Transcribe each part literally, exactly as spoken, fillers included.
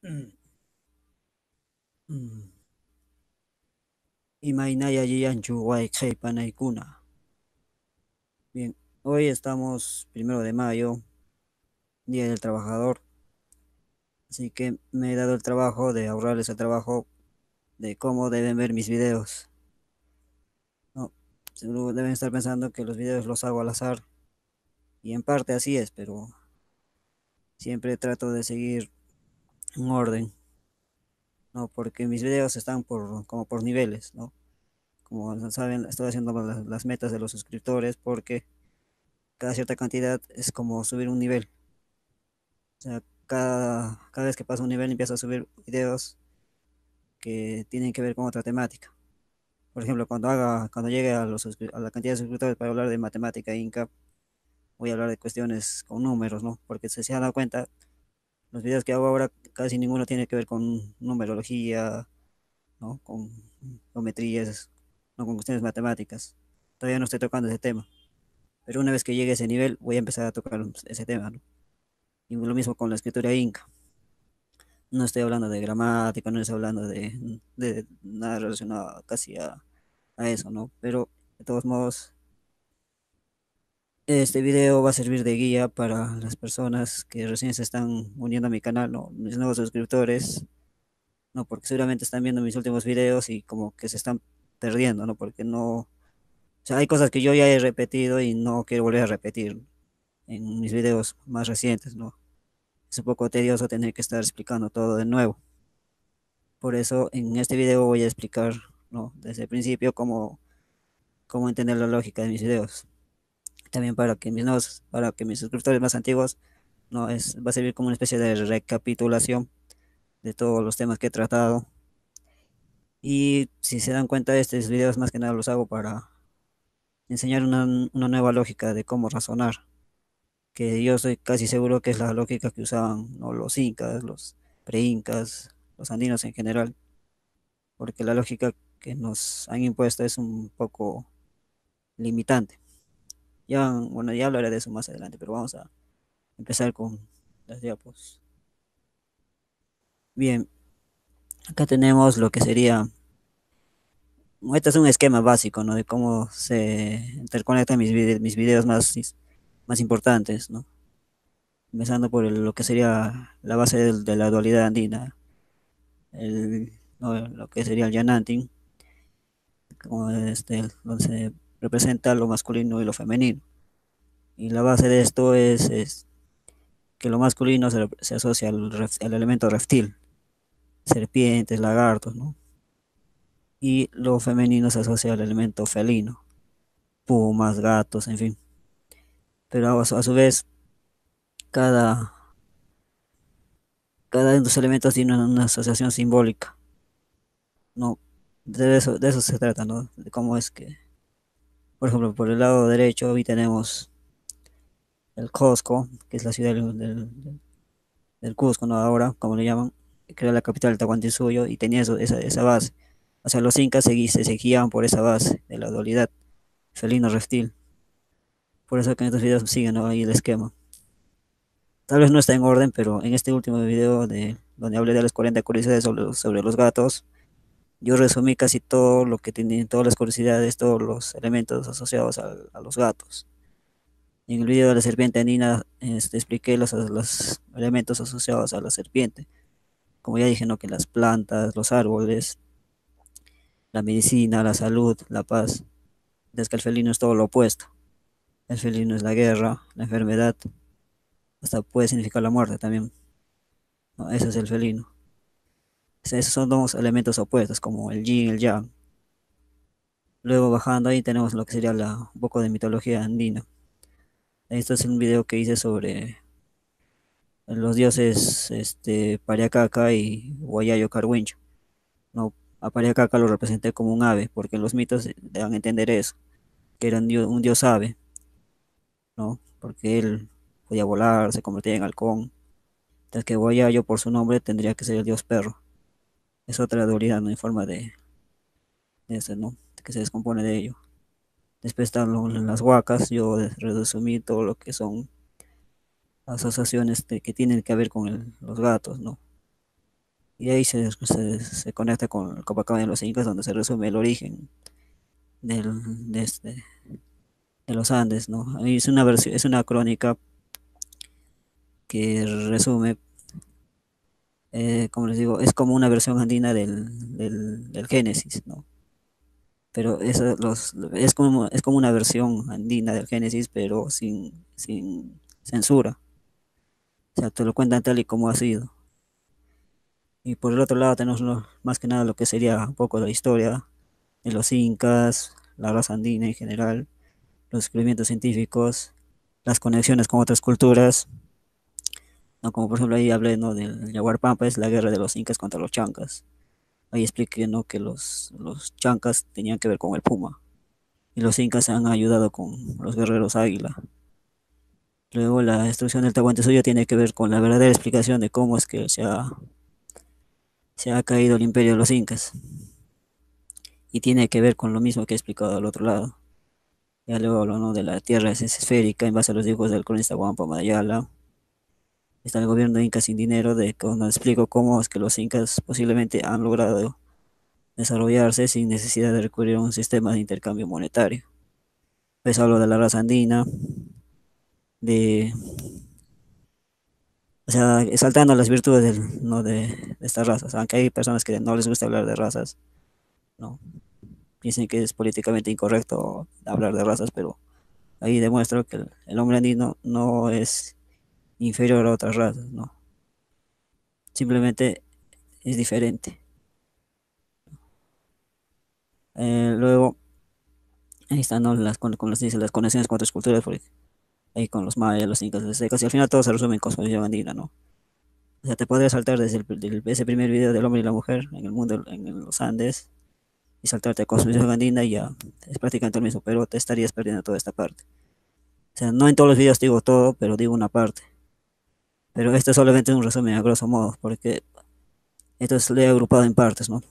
Mm, mm. Imaynaya yanchu wayqay panaykuna. Bien, hoy estamos primero de mayo, Día del Trabajador, así que me he dado el trabajo de ahorrarles el trabajo de cómo deben ver mis videos. No, seguro deben estar pensando que los videos los hago al azar, y en parte así es, pero siempre trato de seguir un orden, ¿no? Porque mis videos están por, como por niveles, ¿no? Como saben, estoy haciendo las, las metas de los suscriptores porque cada cierta cantidad es como subir un nivel. O sea, cada, cada vez que pasa un nivel empiezo a subir videos que tienen que ver con otra temática. Por ejemplo, cuando haga, cuando llegue a, los, suscri- a la cantidad de suscriptores para hablar de matemática e Inca, voy a hablar de cuestiones con números, ¿no? Porque si se han dado cuenta, los videos que hago ahora casi ninguno tiene que ver con numerología, ¿no? Con geometrías, no con cuestiones matemáticas. Todavía no estoy tocando ese tema. Pero una vez que llegue a ese nivel, voy a empezar a tocar ese tema, ¿no? Y lo mismo con la escritura Inca. No estoy hablando de gramática, no estoy hablando de, de nada relacionado casi a, a eso, ¿no? Pero de todos modos, este video va a servir de guía para las personas que recién se están uniendo a mi canal, ¿no? Mis nuevos suscriptores, ¿no? Porque seguramente están viendo mis últimos videos y como que se están perdiendo, ¿no? Porque no, o sea, hay cosas que yo ya he repetido y no quiero volver a repetir en mis videos más recientes, ¿no? Es un poco tedioso tener que estar explicando todo de nuevo. Por eso en este video voy a explicar, ¿no? Desde el principio cómo, cómo entender la lógica de mis videos. También para que mis nuevos, para que mis suscriptores más antiguos, ¿no? Es, va a servir como una especie de recapitulación de todos los temas que he tratado. Y si se dan cuenta, estos videos más que nada los hago para enseñar una, una nueva lógica de cómo razonar, que yo estoy casi seguro que es la lógica que usaban, ¿no? Los incas, los pre-incas, los andinos en general, porque la lógica que nos han impuesto es un poco limitante. Ya, bueno, ya hablaré de eso más adelante, pero vamos a empezar con las diapos. Bien, acá tenemos lo que sería, este es un esquema básico, ¿no? De cómo se interconectan mis, vide- mis videos más, is- más importantes, ¿no? Empezando por el- lo que sería la base del- de la dualidad andina, el, ¿no? Lo que sería el Yanantin, como este, donde se representa lo masculino y lo femenino. Y la base de esto es, es que lo masculino se, se asocia al, ref- al elemento reptil, serpientes, lagartos, ¿no? Y lo femenino se asocia al elemento felino, pumas, gatos, en fin. Pero a su, a su vez, cada, cada de los elementos tiene una, una asociación simbólica, ¿no? De eso, de eso se trata, ¿no? De cómo es que, por ejemplo, por el lado derecho hoy tenemos el Cusco, que es la ciudad del, del, del Cusco, ¿no? Ahora, como le llaman, que era la capital del Tahuantinsuyo y tenía eso, esa, esa base. O sea, los incas se, se seguían por esa base de la dualidad felino-reptil. Por eso que en estos videos siguen, ¿no? Ahí el esquema. Tal vez no está en orden, pero en este último video de donde hablé de las cuarenta curiosidades sobre los, sobre los gatos, yo resumí casi todo lo que tenía, todas las curiosidades, todos los elementos asociados a, a los gatos. En el video de la serpiente andina este, expliqué los, los elementos asociados a la serpiente. Como ya dije, ¿no? Que las plantas, los árboles, la medicina, la salud, la paz. Es que el felino es todo lo opuesto. El felino es la guerra, la enfermedad, hasta puede significar la muerte también, ¿no? Ese es el felino. Esos son dos elementos opuestos, como el yin y el yang. Luego bajando ahí tenemos lo que sería la, un poco de mitología andina. Esto es un video que hice sobre los dioses este, Pariacaca y Huayayo Carwincho. No, a Pariacaca lo representé como un ave, porque los mitos dan a entender eso, que era un dios, un dios ave, ¿no? Porque él podía volar, se convertía en halcón. Entonces que Huayayo por su nombre tendría que ser el dios perro. Es otra dualidad, ¿no? En forma de, de ese, ¿no? Que se descompone de ello. Después están lo- las huacas, yo resumí todo lo que son asociaciones de- que tienen que ver con el- los gatos, ¿no? y ahí se, se, se conecta con el Copacabana de los Incas, donde se resume el origen del, de, este, de los Andes, ¿no? Ahí es una versión, es una crónica que resume, eh, como les digo, es como una versión andina del, del, del Génesis, ¿no? Pero eso los, es como, es como una versión andina del Génesis, pero sin, sin censura. O sea, te lo cuentan tal y como ha sido. Y por el otro lado tenemos lo- más que nada lo que sería un poco la historia de los incas, la raza andina en general, los descubrimientos científicos, las conexiones con otras culturas, ¿no? Como por ejemplo ahí hablé, ¿no? Del Yaguar Pampa, es la guerra de los incas contra los chancas. Ahí expliqué, ¿no? Que los, los chancas tenían que ver con el puma y los incas han ayudado con los guerreros águila. Luego la destrucción del Tahuantinsuyo tiene que ver con la verdadera explicación de cómo es que se ha, se ha caído el imperio de los incas. Y tiene que ver con lo mismo que he explicado al otro lado. Ya luego hablo, ¿no? De la tierra es esférica en base a los dibujos del cronista Wampa Mayala. Está el gobierno inca sin dinero, de cuando explico cómo es que los incas posiblemente han logrado desarrollarse sin necesidad de recurrir a un sistema de intercambio monetario. Pues hablo de la raza andina, de, o sea, exaltando las virtudes del, ¿no? de, de estas razas, aunque hay personas que no les gusta hablar de razas, ¿no? Piensan que es políticamente incorrecto hablar de razas, pero ahí demuestro que el, el hombre andino no es inferior a otras razas, ¿no? Simplemente es diferente. Eh, luego, ahí están, ¿no? las, con, con las, dice, las conexiones con otras culturas, porque ahí con los mayas, los incas, los aztecas, y al final todo se resume en cosmovisión andina, ¿no? O sea, te podrías saltar desde el, del- ese primer video del hombre y la mujer en el mundo, en los Andes, y saltarte a cosmovisión andina y ya es prácticamente lo mismo, pero te estarías perdiendo toda esta parte. O sea, no en todos los videos digo todo, pero digo una parte. Pero este es solamente un resumen a grosso modo, porque esto es, lo he agrupado en partes, ¿no?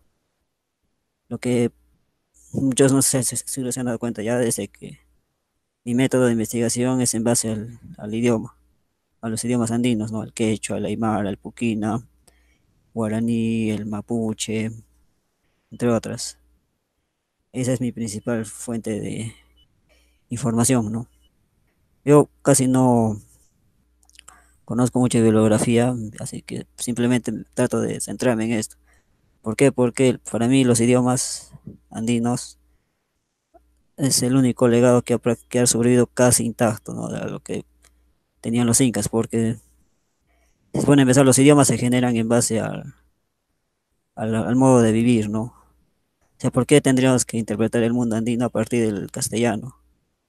Lo que muchos no sé si, si se han dado cuenta ya desde que mi método de investigación es en base al, al idioma, a los idiomas andinos, ¿no? El quechua, el aymara, el puquina, guaraní, el mapuche, entre otras. Esa es mi principal fuente de información, ¿no? Yo casi no conozco mucha bibliografía, así que simplemente trato de centrarme en esto. ¿Por qué? Porque para mí los idiomas andinos es el único legado que ha, prac- que ha sobrevivido casi intacto, ¿no? De lo que tenían los incas, porque si se pone a empezar, los idiomas se generan en base al, al, al modo de vivir, ¿no? O sea, ¿por qué tendríamos que interpretar el mundo andino a partir del castellano?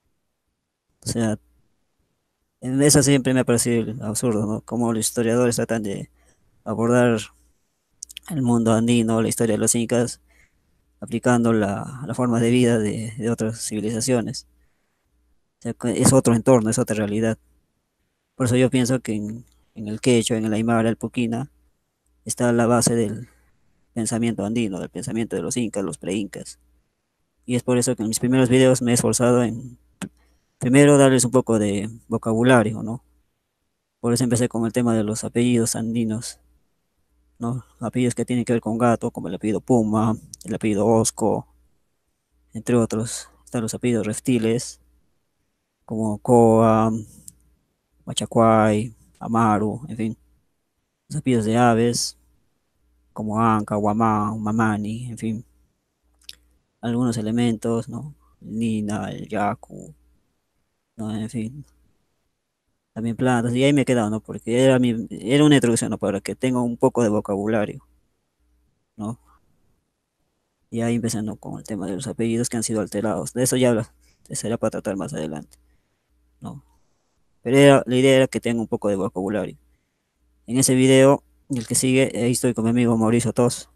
O sea, en eso siempre me ha parecido absurdo, ¿no? Como los historiadores tratan de abordar el mundo andino, la historia de los incas, aplicando la, la forma de vida de, de otras civilizaciones. O sea, que es otro entorno, es otra realidad. Por eso yo pienso que en, en el quechua, en el aymara, el puquina, está la base del pensamiento andino, del pensamiento de los incas, los pre-incas. Y es por eso que en mis primeros videos me he esforzado en primero darles un poco de vocabulario, ¿no? Por eso empecé con el tema de los apellidos andinos, ¿no? Apellidos que tienen que ver con gato, como el apellido Puma, el apellido Osco, entre otros. Están los apellidos reptiles, como Coa, Machacuay, Amaru, en fin. Los apellidos de aves, como Anca, Guamá, Mamani, en fin. Algunos elementos, ¿no? El Nina, el Yaku, ¿no? En fin. También plantas, y ahí me he quedado, ¿no? Porque era, mi, era una introducción, ¿no? Para que tenga un poco de vocabulario, ¿no? Y ahí empezando con el tema de los apellidos que han sido alterados. De eso ya habla, será para tratar más adelante, ¿no? Pero era- la idea era que tenga un poco de vocabulario. En ese video, el que sigue, ahí estoy con mi amigo Mauricio Tos.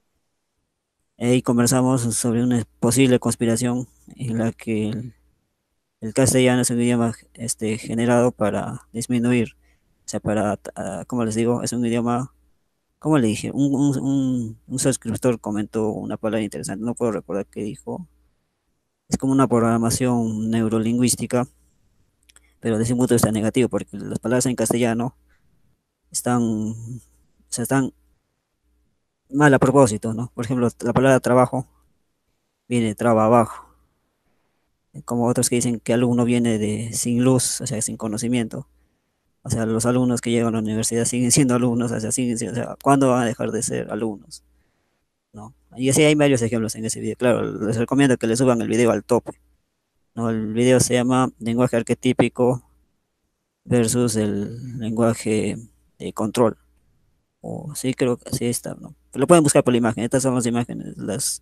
Ahí conversamos sobre una posible conspiración en la que el, el castellano es un idioma este, generado para disminuir, o sea, para, ah, como les digo, es un idioma. ¿Cómo le dije? Un, un, un, un suscriptor comentó una palabra interesante, no puedo recordar qué dijo. Es como una programación neurolingüística, pero desde un punto de vista negativo, porque las palabras en castellano están, o sea, están mal a propósito, ¿no? Por ejemplo, la palabra trabajo viene de trabajo, como otros que dicen que alumno viene de sin luz, o sea, sin conocimiento. O sea, los alumnos que llegan a la universidad siguen siendo alumnos, o sea, siguen siendo- o sea, ¿cuándo van a dejar de ser alumnos? ¿No? Y así hay varios ejemplos en ese video. Claro, les recomiendo que le suban el video al tope, ¿no? El video se llama Lenguaje arquetípico versus el lenguaje de control. O sí, creo que así está, ¿no? Lo pueden buscar por la imagen. Estas son las imágenes, las,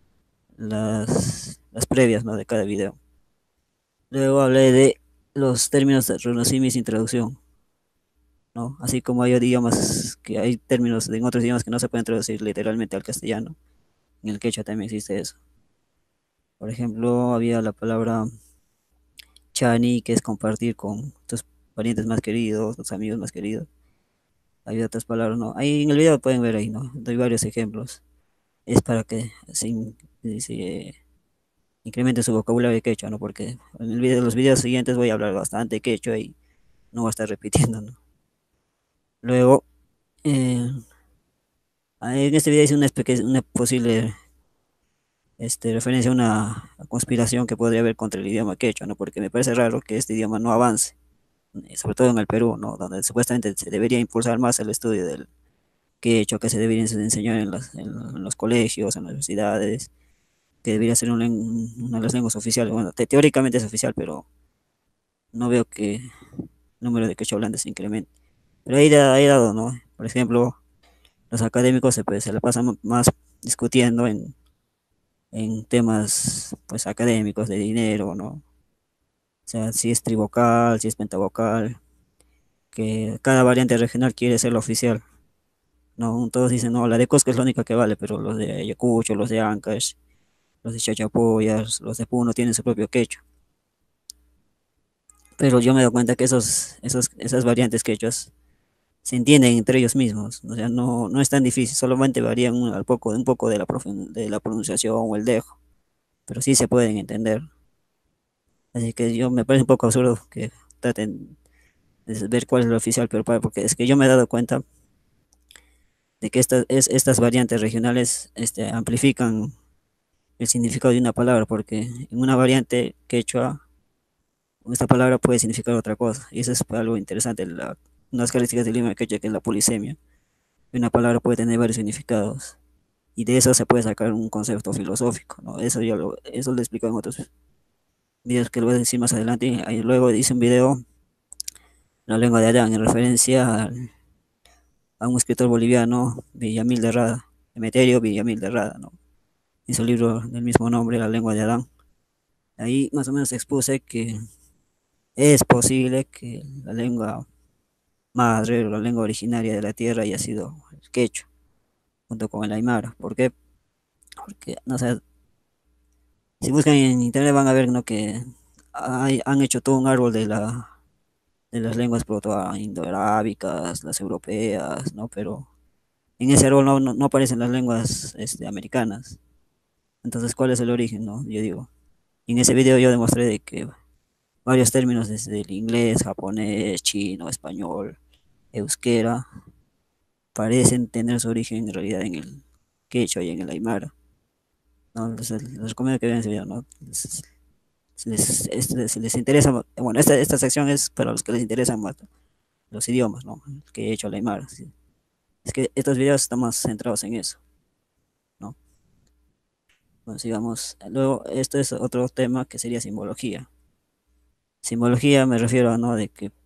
las, las previas, ¿no? De cada video. Luego hablé de los términos de Runosimis introducción, ¿no? Así como hay idiomas que hay términos en otros idiomas que no se pueden traducir literalmente al castellano. En el quechua también existe eso. Por ejemplo, había la palabra chani, que es compartir con tus parientes más queridos, tus amigos más queridos. Hay otras palabras, ¿no? Ahí en el video pueden ver ahí, ¿no? Doy varios ejemplos. Es para que se, in- se incremente su vocabulario de quechua, ¿no? Porque en el video, los videos siguientes voy a hablar bastante quechua y no voy a estar repitiendo, ¿no? Luego, eh, en este video hice una, espe- una posible este, referencia a una conspiración que podría haber contra el idioma quechua, ¿no? Porque me parece raro que este idioma no avance, eh, sobre todo en el Perú, ¿no? Donde supuestamente se debería impulsar más el estudio del quechua, que se debería enseñar en, las- en en los colegios, en las universidades, que debería ser un len- una de las lenguas oficiales. Bueno, te- teóricamente es oficial, pero no veo que el número de quechua hablantes se incremente. Pero ahí, da- ahí dado, ¿no? Por ejemplo, los académicos se, pues, se la pasan más discutiendo en, en temas pues académicos de dinero, ¿no? O sea, si es trivocal, si es pentavocal, que cada variante regional quiere ser la oficial, ¿no? Todos dicen, no, la de Cusco es la única que vale, pero los de Ayacucho, los de Ancash, los de Chachapoyas, los de Puno tienen su propio quechua. Pero yo me doy cuenta que esos, esos, esas variantes quechuas se entienden entre ellos mismos, o sea, no, no es tan difícil, solamente varían un, al poco, un poco de la, profen- de la pronunciación o el dejo, pero sí se pueden entender. Así que yo me parece un poco absurdo que traten de ver cuál es lo oficial, pero para, porque es que yo me he dado cuenta de que estas, es, estas variantes regionales este, amplifican el significado de una palabra, porque en una variante quechua, esta palabra puede significar otra cosa, y eso es algo interesante, la, unas características del idioma quechua que es la polisemia. Una palabra puede tener varios significados y de eso se puede sacar un concepto filosófico, ¿no? Eso ya lo, eso lo explico en otros videos que lo voy a decir más adelante. Ahí luego hice un video, La lengua de Adán, en referencia al- a un escritor boliviano, Villamil de Rada, Emeterio Villamil de Rada, ¿no? Hizo un libro del mismo nombre, La lengua de Adán. Ahí más o menos expuse que es posible que la lengua madre o la lengua originaria de la tierra haya sido el quechua, junto con el aymara. ¿Por qué? Porque, no sé, si buscan en internet van a ver, ¿no? Que hay- han hecho todo un árbol de la de las lenguas proto-indoarábicas, las europeas, ¿no? Pero en ese árbol no, no, no aparecen las lenguas este, americanas. Entonces, ¿cuál es el origen, no? Yo digo, en ese video yo demostré de que varios términos desde el inglés, japonés, chino, español, euskera, parecen tener su origen en realidad en el quechua y en el aymara, ¿no? Entonces, les recomiendo que vean ese video, ¿no? Les- Si les, este, si les interesa, bueno, esta, esta sección es para los que les interesan más los idiomas, ¿no? El que he hecho la Aymara, ¿sí? Es que estos videos están más centrados en eso, ¿no? Bueno, sigamos. Luego, esto es otro tema que sería simbología. Simbología me refiero, ¿no? De que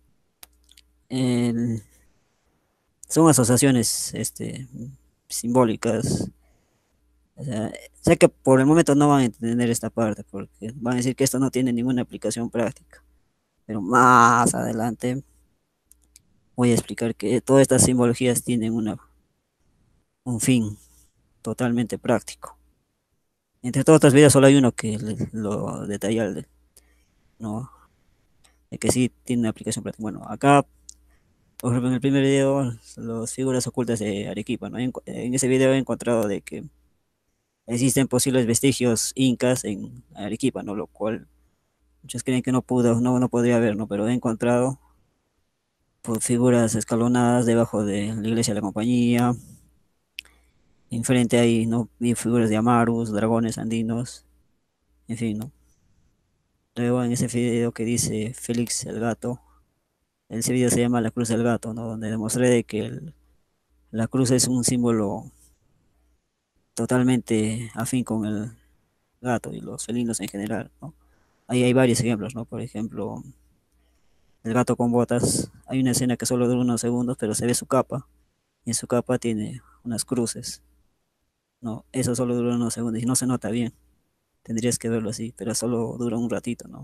el- son asociaciones este, simbólicas. O sea, sé que por el momento no van a entender esta parte, porque van a decir que esto no tiene ninguna aplicación práctica. Pero más adelante voy a explicar que todas estas simbologías tienen una, un fin totalmente práctico. Entre todos estos videos solo hay uno que le- lo detalla, el de- ¿no? De que sí tiene una aplicación práctica. Bueno, acá, por ejemplo, en el primer video, las figuras ocultas de Arequipa, ¿no? En, en ese video he encontrado de que existen posibles vestigios incas en Arequipa, ¿no? Lo cual muchos creen que no pudo, no, no podría haber, ¿no? Pero he encontrado pues, figuras escalonadas debajo de la iglesia de la compañía, Enfrente hay, ¿no? Vi figuras de Amarus, dragones andinos, en fin, ¿no? Luego en ese video que dice Félix el gato, ese video se llama La Cruz del Gato, ¿no? Donde demostré de que el- la cruz es un símbolo totalmente afín con el gato y los felinos en general, ¿no? Ahí hay varios ejemplos, ¿no? Por ejemplo, el gato con botas, hay una escena que solo dura unos segundos, pero se ve su capa, y en su capa tiene unas cruces, ¿no? Eso solo dura unos segundos y no se nota bien, tendrías que verlo así, pero solo dura un ratito, ¿no?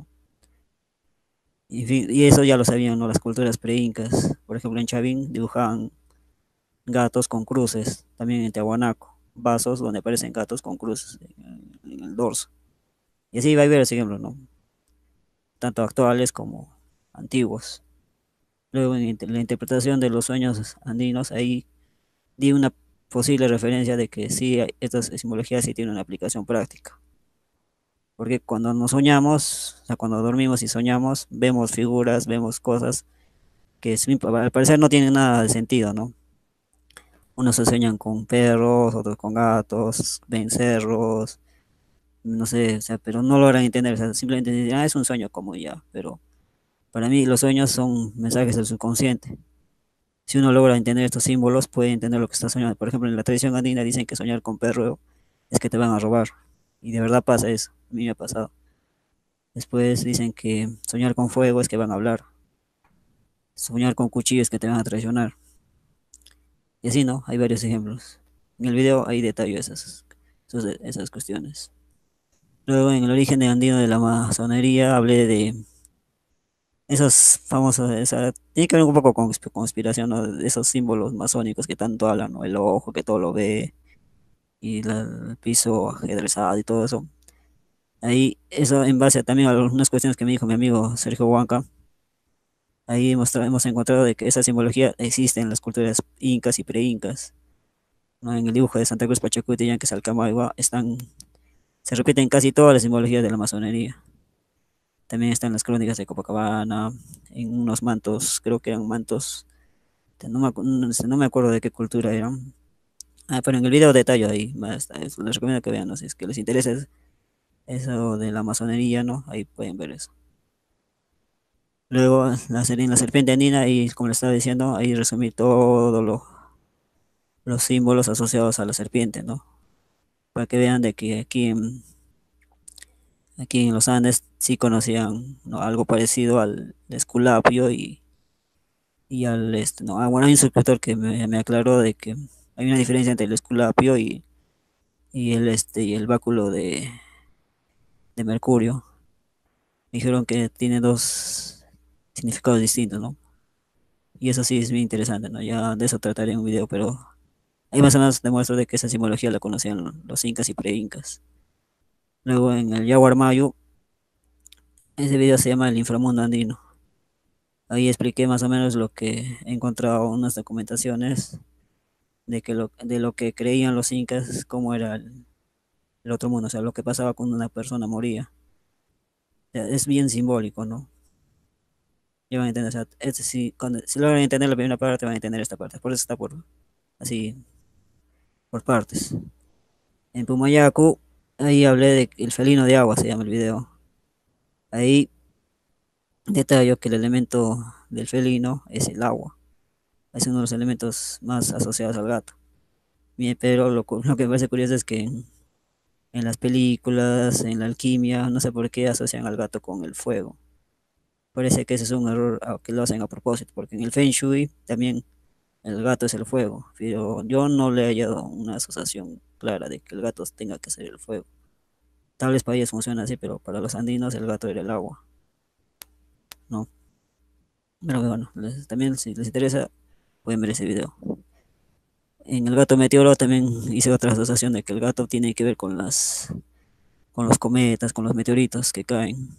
Y, en fin, y eso ya lo sabían, ¿no? Las culturas pre-incas, por ejemplo, en Chavín dibujaban gatos con cruces, también en Tiahuanaco, vasos donde aparecen gatos con cruces en, en el dorso. Y así va a ver ese ejemplo, ¿no? Tanto actuales como antiguos. Luego, en inter- la interpretación de los sueños andinos, ahí di una posible referencia de que sí, hay- estas simbologías sí tienen una aplicación práctica. Porque cuando nos soñamos, o sea, cuando dormimos y soñamos, vemos figuras, vemos cosas que sim- al parecer no tienen nada de sentido, ¿no? Unos se sueñan con perros, otros con gatos, ven cerros, no sé, o sea, pero no logran entender, o sea, simplemente dicen, ah, es un sueño como ya, pero para mí los sueños son mensajes del subconsciente. Si uno logra entender estos símbolos, puede entender lo que está soñando. Por ejemplo, en la tradición andina dicen que soñar con perro es que te van a robar. Y de verdad pasa eso. A mí me ha pasado. Después dicen que soñar con fuego es que van a hablar. Soñar con cuchillo es que te van a traicionar. Y así, ¿no? Hay varios ejemplos. En el video hay detalles esas, esas, esas cuestiones. Luego, en el origen de andino de la masonería, hablé de esos famosos, esa, tiene que ver un poco con consp- conspiración, ¿no? De esos símbolos masónicos que tanto hablan, ¿no? El ojo que todo lo ve, y la- el piso ajedrezado y todo eso. Ahí, eso en base a, también a algunas cuestiones que me dijo mi amigo Sergio Huanca, ahí hemos, tra- hemos encontrado de que esa simbología existe en las culturas incas y pre-incas, ¿no? En el dibujo de Santa Cruz Pachacuti y Yanques Alcamayua están, se repiten casi todas las simbologías de la masonería. También están las crónicas de Copacabana, en unos mantos, creo que eran mantos, no me, acu- no sé, no me acuerdo de qué cultura eran. Ah, pero en el video detallo ahí, más, les recomiendo que vean, ¿no? Si es que les interesa eso de la masonería, ¿no? Ahí pueden ver eso. Luego, la, ser- en la serpiente andina, y como les estaba diciendo, ahí resumí todos lo- los símbolos asociados a la serpiente, ¿no? Para que vean de que aquí en, aquí en los Andes sí conocían, ¿no? Algo parecido al esculapio y, y al, este, ¿no? Ah, bueno, hay un suscriptor que me, me aclaró de que hay una diferencia entre el esculapio y, y el, este, y el báculo de, de Mercurio. Dijeron que tiene dos significados distintos, ¿no? Y eso sí es muy interesante, ¿no? Ya de eso trataré en un video, pero ahí más o menos demuestro de que esa simbología la conocían los incas y pre-incas. Luego en el Yaguar Mayu, ese video se llama El inframundo andino. Ahí expliqué más o menos lo que he encontrado unas documentaciones de que lo, de lo que creían los incas, cómo era el, el otro mundo, o sea, lo que pasaba cuando una persona moría. O sea, es bien simbólico, ¿no? Ya van a entender, o sea, es, si, cuando, si logran entender la primera parte, van a entender esta parte. Por eso está por así, por partes. En Pumayacu, ahí hablé de el felino de agua, se llama el video. Ahí detallo que el elemento del felino es el agua. Es uno de los elementos más asociados al gato. Bien, pero lo, cu- lo que me parece curioso es que en, en las películas, en la alquimia, no sé por qué asocian al gato con el fuego. Parece que ese es un error ah, que lo hacen a propósito, porque en el Feng Shui también el gato es el fuego, pero yo no le he hallado una asociación clara de que el gato tenga que ser el fuego. Tal vez para ellos funciona así, pero para los andinos el gato era el agua, ¿no? Pero bueno, les- también si les interesa, pueden ver ese video. En el gato meteoro también hice otra asociación de que el gato tiene que ver con las, con los cometas, con los meteoritos que caen,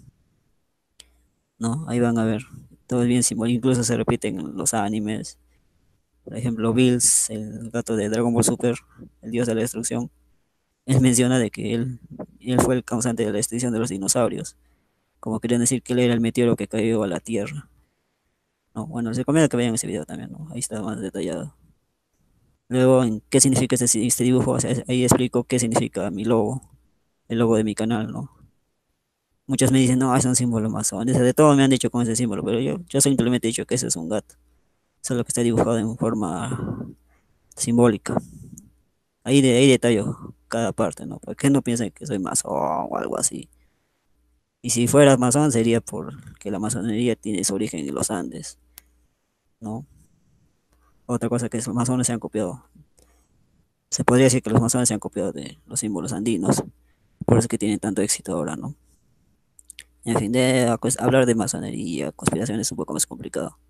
¿no? Ahí van a ver. Todo es bien simbólico, incluso se repiten en los animes. Por ejemplo, Bills, el gato de Dragon Ball Super, el dios de la destrucción, él menciona de que él, él fue el causante de la extinción de los dinosaurios, como querían decir que él era el meteoro que cayó a la Tierra. No, bueno, les recomiendo que vean ese video también, ¿no? Ahí está más detallado. Luego, ¿en qué significa este, si- este dibujo? O sea, ahí explico qué significa mi logo, el logo de mi canal, ¿no? Muchos me dicen, no, es un símbolo masón. De todo me han dicho con ese símbolo, pero yo, yo simplemente he dicho que ese es un gato, solo que está dibujado en forma simbólica. Ahí, de, ahí detallo cada parte, ¿no? Para que no piensen que soy masón o algo así. Y si fuera masón sería porque la masonería tiene su origen en los Andes, ¿no? Otra cosa que los masones se han copiado. Se podría decir que los masones se han copiado de los símbolos andinos, por eso es que tienen tanto éxito ahora, ¿no? En fin, de pues, hablar de masonería, conspiración es un poco más complicado.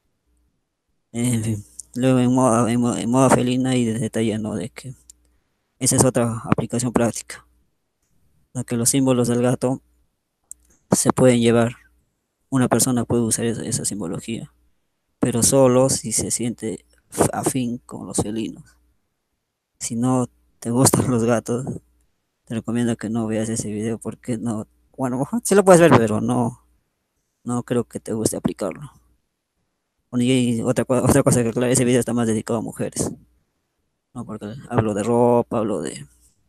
En fin, luego en moda, en moda, en moda felina y de detalle, ¿no? De que esa es otra aplicación práctica, la que los símbolos del gato se pueden llevar. Una persona puede usar esa, esa simbología, pero solo si se siente f- afín con los felinos. Si no te gustan los gatos, te recomiendo que no veas ese video porque no, bueno, sí lo puedes ver, pero no, no creo que te guste aplicarlo. Bueno, y otra, co- otra cosa que claro, ese video está más dedicado a mujeres, ¿no? Porque hablo de ropa, hablo de,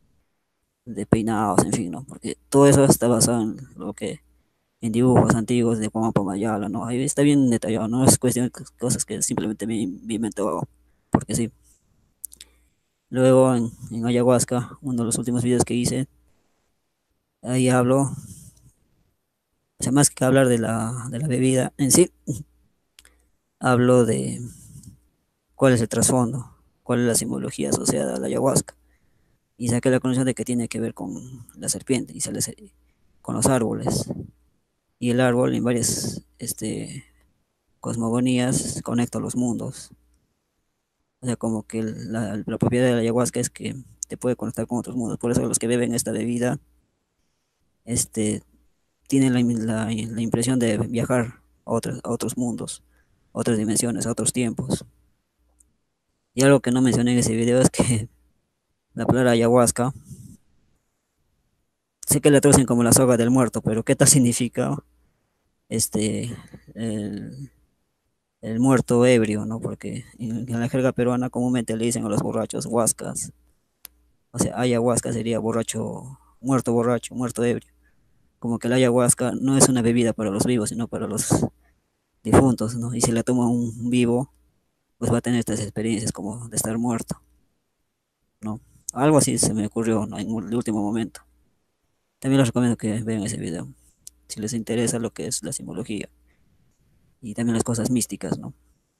de peinados, en fin, ¿no? Porque todo eso está basado en lo que, en dibujos antiguos de Juan Pamayala, ¿no? Ahí está bien detallado, no es cuestión de cos- cosas que simplemente me, me invento porque sí. Luego en, en ayahuasca, uno de los últimos videos que hice, ahí hablo, o sea, más que hablar de la, de la bebida en sí, hablo de cuál es el trasfondo, cuál es la simbología asociada a la ayahuasca. Y saqué la conclusión de que tiene que ver con la serpiente y se les- con los árboles. Y el árbol en varias este, cosmogonías conecta los mundos. O sea, como que el- la, la propiedad de la ayahuasca es que te puede conectar con otros mundos. Por eso los que beben esta bebida este, tienen la, la- la impresión de viajar a otros, a otros mundos, a otras dimensiones, a otros tiempos. Y algo que no mencioné en ese video es que la palabra ayahuasca, sé que la traducen como la soga del muerto, pero ¿qué tal significa este, el, el muerto ebrio, ¿no? Porque en, en la jerga peruana comúnmente le dicen a los borrachos huascas. O sea, ayahuasca sería borracho, muerto borracho, muerto ebrio. Como que la ayahuasca no es una bebida para los vivos, sino para los difuntos, ¿no? Y si la toma un vivo, pues va a tener estas experiencias como de estar muerto, ¿no? Algo así se me ocurrió, ¿no? En el último momento. También les recomiendo que vean ese video, si les interesa lo que es la simbología y también las cosas místicas, ¿no?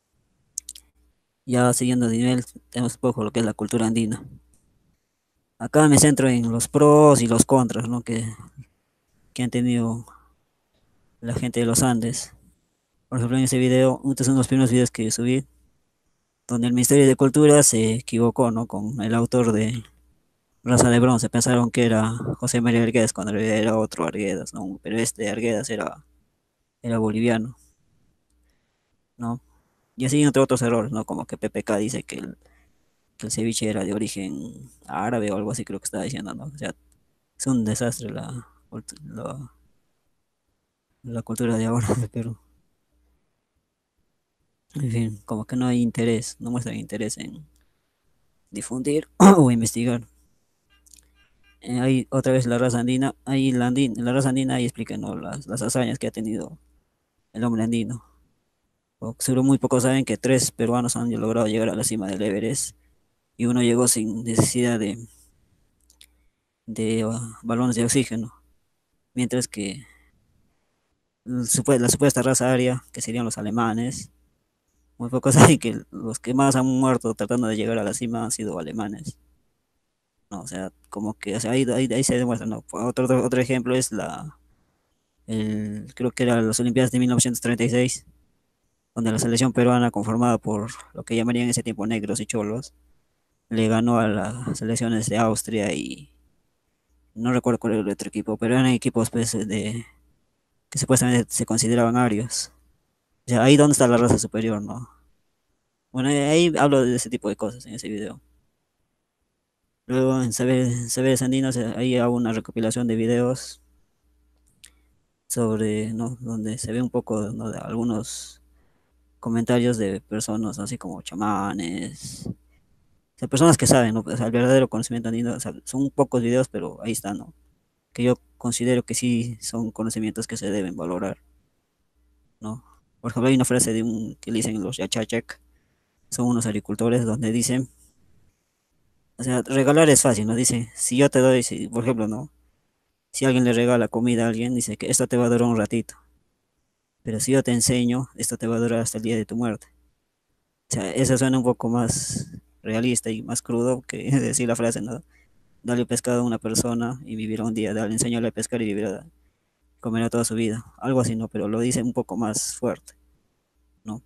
Ya siguiendo de nivel, tenemos un poco lo que es la cultura andina. Acá me centro en los pros y los contras, ¿no? Que, que han tenido la gente de los Andes. Por ejemplo, en ese video, este es uno de los primeros videos que subí, donde el Ministerio de Cultura se equivocó, ¿no? Con el autor de Raza de Bronce. Pensaron que era José María Arguedas cuando en realidad era otro Arguedas, ¿no? Pero este Arguedas era, era boliviano, ¿no? Y así entre otros errores, ¿no? Como que P P K dice que el, que el ceviche era de origen árabe o algo así, creo que estaba diciendo, ¿no? O sea, es un desastre la, cultu- la, la cultura de ahora de Perú. En fin, como que no hay interés, no muestran interés en difundir o investigar. Eh, hay otra vez la raza andina, ahí la, andin- la raza andina ahí explica, ¿no? las, las hazañas que ha tenido el hombre andino. O seguro muy pocos saben que tres peruanos han logrado llegar a la cima del Everest y uno llegó sin necesidad de, de uh, balones de oxígeno, mientras que el supue- la supuesta raza aria, que serían los alemanes, muy pocos saben que los que más han muerto tratando de llegar a la cima han sido alemanes. ¿No? O sea, como que o sea, ahí, ahí, ahí se demuestra, ¿no? Otro, otro, otro ejemplo es la, el, creo que eran las Olimpiadas de mil novecientos treinta y seis, donde la selección peruana, conformada por lo que llamarían en ese tiempo negros y cholos, le ganó a las selecciones de Austria y no recuerdo cuál era el otro equipo, pero eran equipos pues, de, que supuestamente se consideraban arios. O sea, ahí donde está la raza superior, ¿no? Bueno, ahí hablo de ese tipo de cosas en ese video. Luego en Saber- Saberes Andinos, eh, ahí hago una recopilación de videos sobre, ¿no? Donde se ve un poco, ¿no? de algunos comentarios de personas así como chamanes, sea, personas que saben, ¿no? O sea, el verdadero conocimiento andino, o sea, son pocos videos, pero ahí están, ¿no? Que yo considero que sí son conocimientos que se deben valorar, ¿no? Por ejemplo, hay una frase de un que le dicen los Yachachek, son unos agricultores donde dicen, o sea, regalar es fácil, ¿no? Dice, si yo te doy, si, por ejemplo, ¿no? Si alguien le regala comida a alguien, dice que esto te va a durar un ratito, pero si yo te enseño, esto te va a durar hasta el día de tu muerte. O sea, eso suena un poco más realista y más crudo que decir la frase, ¿no? Darle pescado a una persona y vivirá un día, darle, enseñarle a pescar y vivirá, comerá toda su vida. Algo así, ¿no? Pero lo dice un poco más fuerte, ¿no?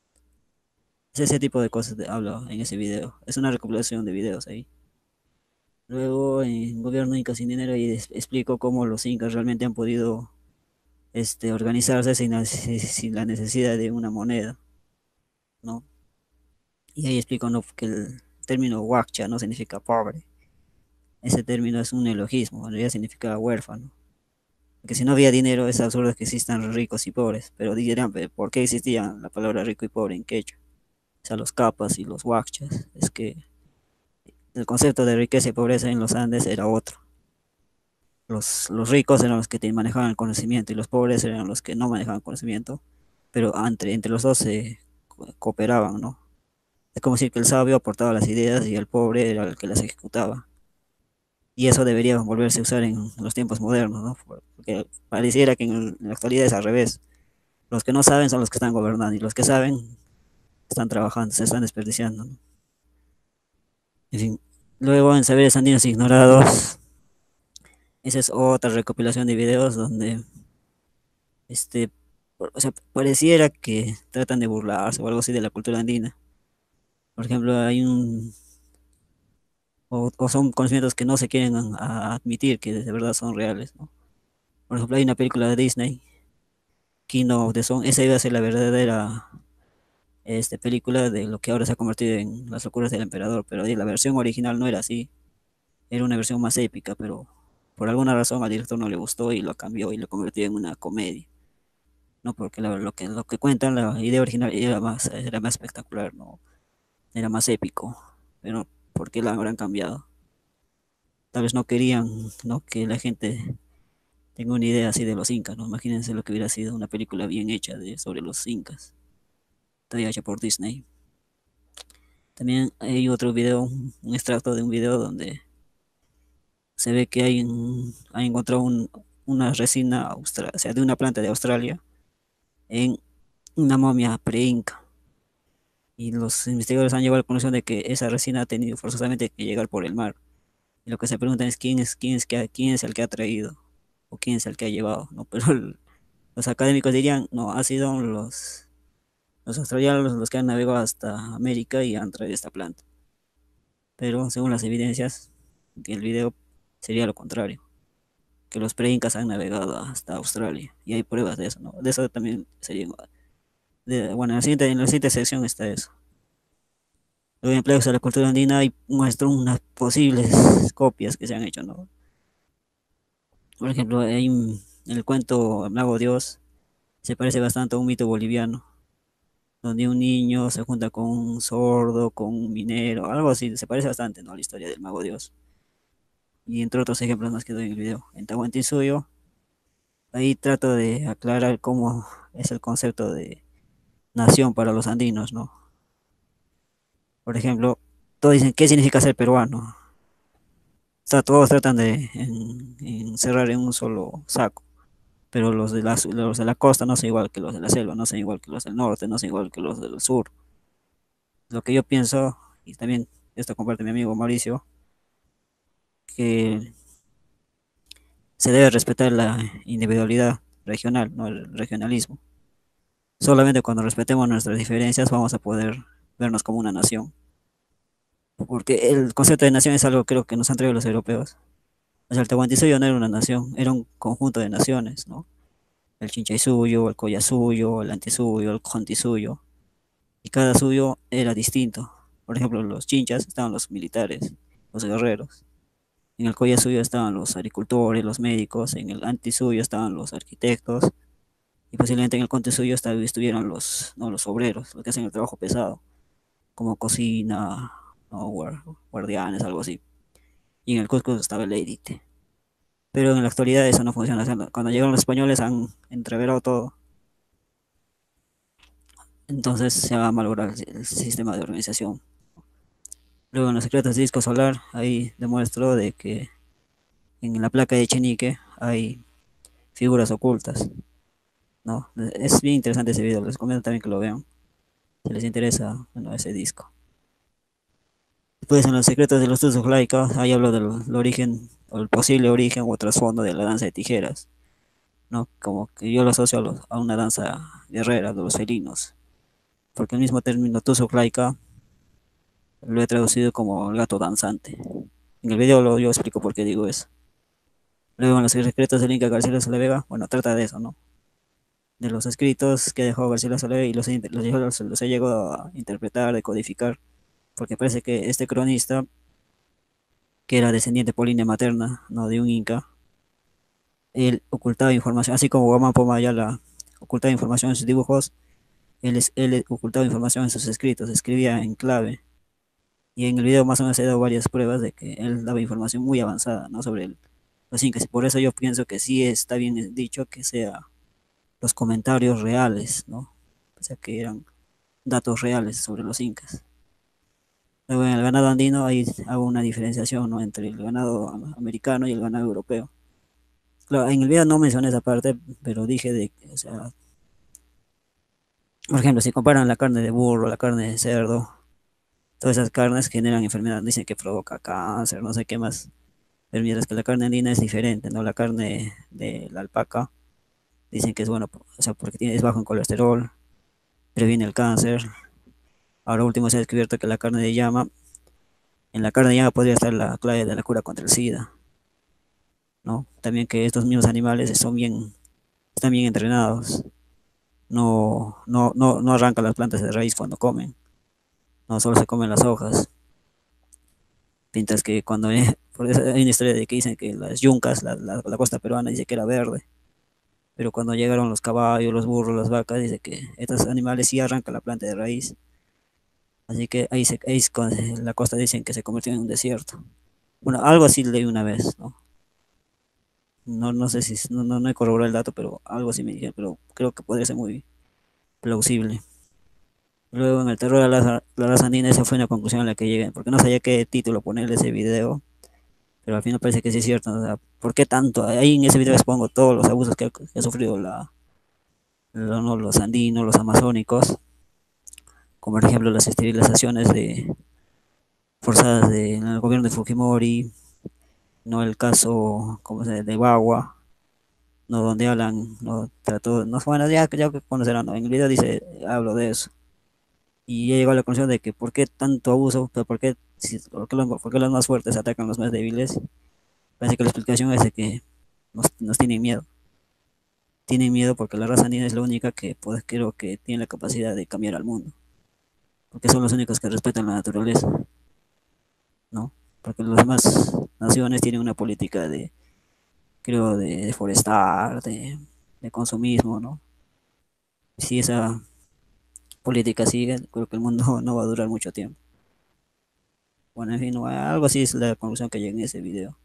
Es ese tipo de cosas que hablo en ese video. Es una recopilación de videos ahí. Luego, en Gobierno Inca sin Dinero, y explico cómo los incas realmente han podido este, organizarse sin la, sin la necesidad de una moneda, ¿no? Y ahí explico, ¿no? Que el término huacha no significa pobre. Ese término es un neologismo, en realidad significa huérfano. Porque si no había dinero, es absurdo que existan ricos y pobres. Pero dirán, ¿por qué existía la palabra rico y pobre en quechua? O sea, los capas y los huachas. Es que el concepto de riqueza y pobreza en los Andes era otro. Los, los ricos eran los que te manejaban el conocimiento y los pobres eran los que no manejaban conocimiento, pero entre, entre los dos se co- cooperaban, ¿no? Es como decir que el sabio aportaba las ideas y el pobre era el que las ejecutaba. Y eso debería volverse a usar en los tiempos modernos, ¿no? Porque pareciera que en, el- en la actualidad es al revés. Los que no saben son los que están gobernando y los que saben están trabajando, se están desperdiciando, ¿no? En fin, luego en Saberes Andinos Ignorados, esa es otra recopilación de videos donde este, por- o sea, pareciera que tratan de burlarse o algo así de la cultura andina. Por ejemplo, hay un, o, o son conocimientos que no se quieren a- a admitir que de verdad son reales, ¿no? Por ejemplo, hay una película de Disney, Kingdom of the Sun, esa iba a ser la verdadera este, película de lo que ahora se ha convertido en Las locuras del emperador, pero la versión original no era así, era una versión más épica, pero por alguna razón al director no le gustó y lo cambió y lo convirtió en una comedia. No, porque la- lo que, lo que cuentan, la idea original era más, era más espectacular, ¿no? Era más épico, pero ¿por qué la habrán cambiado? Tal vez no querían, ¿no? Que la gente tenga una idea así de los incas, ¿no? Imagínense lo que hubiera sido una película bien hecha de, sobre los incas, todavía hecha por Disney. También hay otro video, un un extracto de un video donde se ve que hay un, ha encontrado un- una resina austra- o sea, de una planta de Australia en una momia pre-inca. Y los investigadores han llegado a la conclusión de que esa resina ha tenido forzosamente que llegar por el mar. Y lo que se preguntan es quién es, quién es, que ha- quién es el que ha traído o quién es el que ha llevado, ¿no? Pero el- los académicos dirían, no, ha sido los, los australianos los que han navegado hasta América y han traído esta planta. Pero según las evidencias del video sería lo contrario, que los pre-incas han navegado hasta Australia. Y hay pruebas de eso, ¿no? De eso también sería... de- bueno, en la siguiente, en la siguiente sección está eso. Luego empleos a la cultura andina y muestro unas posibles copias que se han hecho, ¿no? Por ejemplo, hay un- el cuento Mago Dios se parece bastante a un mito boliviano, donde un niño se junta con un sordo, con un minero, algo así, se parece bastante, ¿no? A la historia del Mago Dios. Y entre otros ejemplos más que doy en el video. En Tahuantinsuyo, ahí trato de aclarar cómo es el concepto de nación para los andinos, ¿no? Por ejemplo, todos dicen, ¿qué significa ser peruano? O sea, todos tratan de en- encerrar en un solo saco, pero los de la, los de la costa no son igual que los de la selva, no son igual que los del norte, no son igual que los del sur. Lo que yo pienso, y también esto comparte mi amigo Mauricio, que se debe respetar la individualidad regional, no el regionalismo. Solamente cuando respetemos nuestras diferencias vamos a poder vernos como una nación. Porque el concepto de nación es algo creo que nos han traído los europeos. O sea, el Tahuantinsuyo no era una nación, era un conjunto de naciones, ¿no? El Chinchaysuyo, el Collasuyo, el Antisuyo, el Jontisuyo. Y cada suyo era distinto. Por ejemplo, en los Chinchas estaban los militares, los guerreros. En el Collasuyo estaban los agricultores, los médicos. En el Antisuyo estaban los arquitectos. Y posiblemente en el Contisuyo estuvieran los, no, los obreros, los que hacen el trabajo pesado, como cocina, ¿no? Guar- guardianes, algo así. Y en el Cusco estaba el élite. Pero en la actualidad eso no funciona. O sea, cuando llegaron los españoles han entreverado todo. Entonces se va a malograr el, el sistema de organización. Luego en los secretos de disco solar, ahí demuestro de que en la placa de Echenique hay figuras ocultas, ¿no? Es bien interesante ese video, les recomiendo también que lo vean, si les interesa, bueno, ese disco. Después en los secretos de los Tuzos Laika, ahí hablo del, del origen, o el posible origen o trasfondo de la danza de tijeras, ¿no? Como que yo lo asocio a, los- a una danza guerrera de los felinos, porque el mismo término Tuzo Laika lo he traducido como el gato danzante. En el video lo, yo explico por qué digo eso. Luego en los secretos del Inca Garcilaso de la Vega, bueno, trata de eso, ¿no? De los escritos que dejó Garcilaso de la Vega y los, he- los, los, los he llegado a interpretar, decodificar, porque parece que este cronista, que era descendiente por línea materna, ¿no? De un Inca, él ocultaba información, así como Guamán Pomayala ocultaba información en sus dibujos, él, es- él ocultaba información en sus escritos, escribía en clave. Y en el video más o menos he dado varias pruebas de que él daba información muy avanzada, ¿no? Sobre el- los incas. Y por eso yo pienso que sí está bien dicho que sea los comentarios reales, ¿no? O sea, que eran datos reales sobre los incas. Luego en el ganado andino ahí hago una diferenciación, ¿no? Entre el ganado americano y el ganado europeo. Claro, en el video no mencioné esa parte, pero dije de, que, o sea, por ejemplo, si comparan la carne de burro, la carne de cerdo, todas esas carnes generan enfermedades, dicen que provoca cáncer, no sé qué más. Pero mientras que la carne andina es diferente, ¿no? La carne de la alpaca dicen que es bueno, o sea, porque tiene, es bajo en colesterol, previene el cáncer. Ahora último se ha descubierto que la carne de llama, en la carne de llama podría estar la clave de la cura contra el SIDA, ¿no? También que estos mismos animales son bien, están bien entrenados, no, no, no, no arrancan las plantas de raíz cuando comen, no solo se comen las hojas, mientras que cuando, eh, por eso hay una historia de que dicen que las yuncas, la, la, la costa peruana dice que era verde, pero cuando llegaron los caballos, los burros, las vacas, dice que estos animales sí arrancan la planta de raíz. Así que ahí, se, ahí es cuando la costa dicen que se convirtió en un desierto. Bueno, algo así leí una vez, ¿no? No, no sé si, no, no, no he corroborado el dato, pero algo así me dijeron, pero creo que podría ser muy plausible. Luego en el terror de la, la raza andina, esa fue una conclusión a la que llegué, porque no sabía qué título ponerle a ese video, pero al final parece que sí es cierto, ¿no? O sea, ¿por qué tanto? Ahí en ese video expongo todos los abusos que ha, que ha sufrido la, la- no, los andinos, los amazónicos, como por ejemplo las esterilizaciones de, forzadas de, en el gobierno de Fujimori, no el caso como se, de Bagua, no donde hablan, no trató, no bueno, ya, ya que conocerán, ¿no? En el video dice, hablo de eso. Y ya llegó a la conclusión de que por qué tanto abuso, pero por qué, si, por qué los, por qué los más fuertes atacan a los más débiles. Parece que la explicación es de que nos, nos tienen miedo. Tienen miedo porque la raza andina es la única que pues, creo que tiene la capacidad de cambiar al mundo. Porque son los únicos que respetan la naturaleza, ¿no? Porque las demás naciones tienen una política de, creo, de deforestar, de, de consumismo, ¿no? Si esa política sigue, creo que el mundo no va a durar mucho tiempo. Bueno, en fin, no, algo así es la conclusión que llegué en ese video.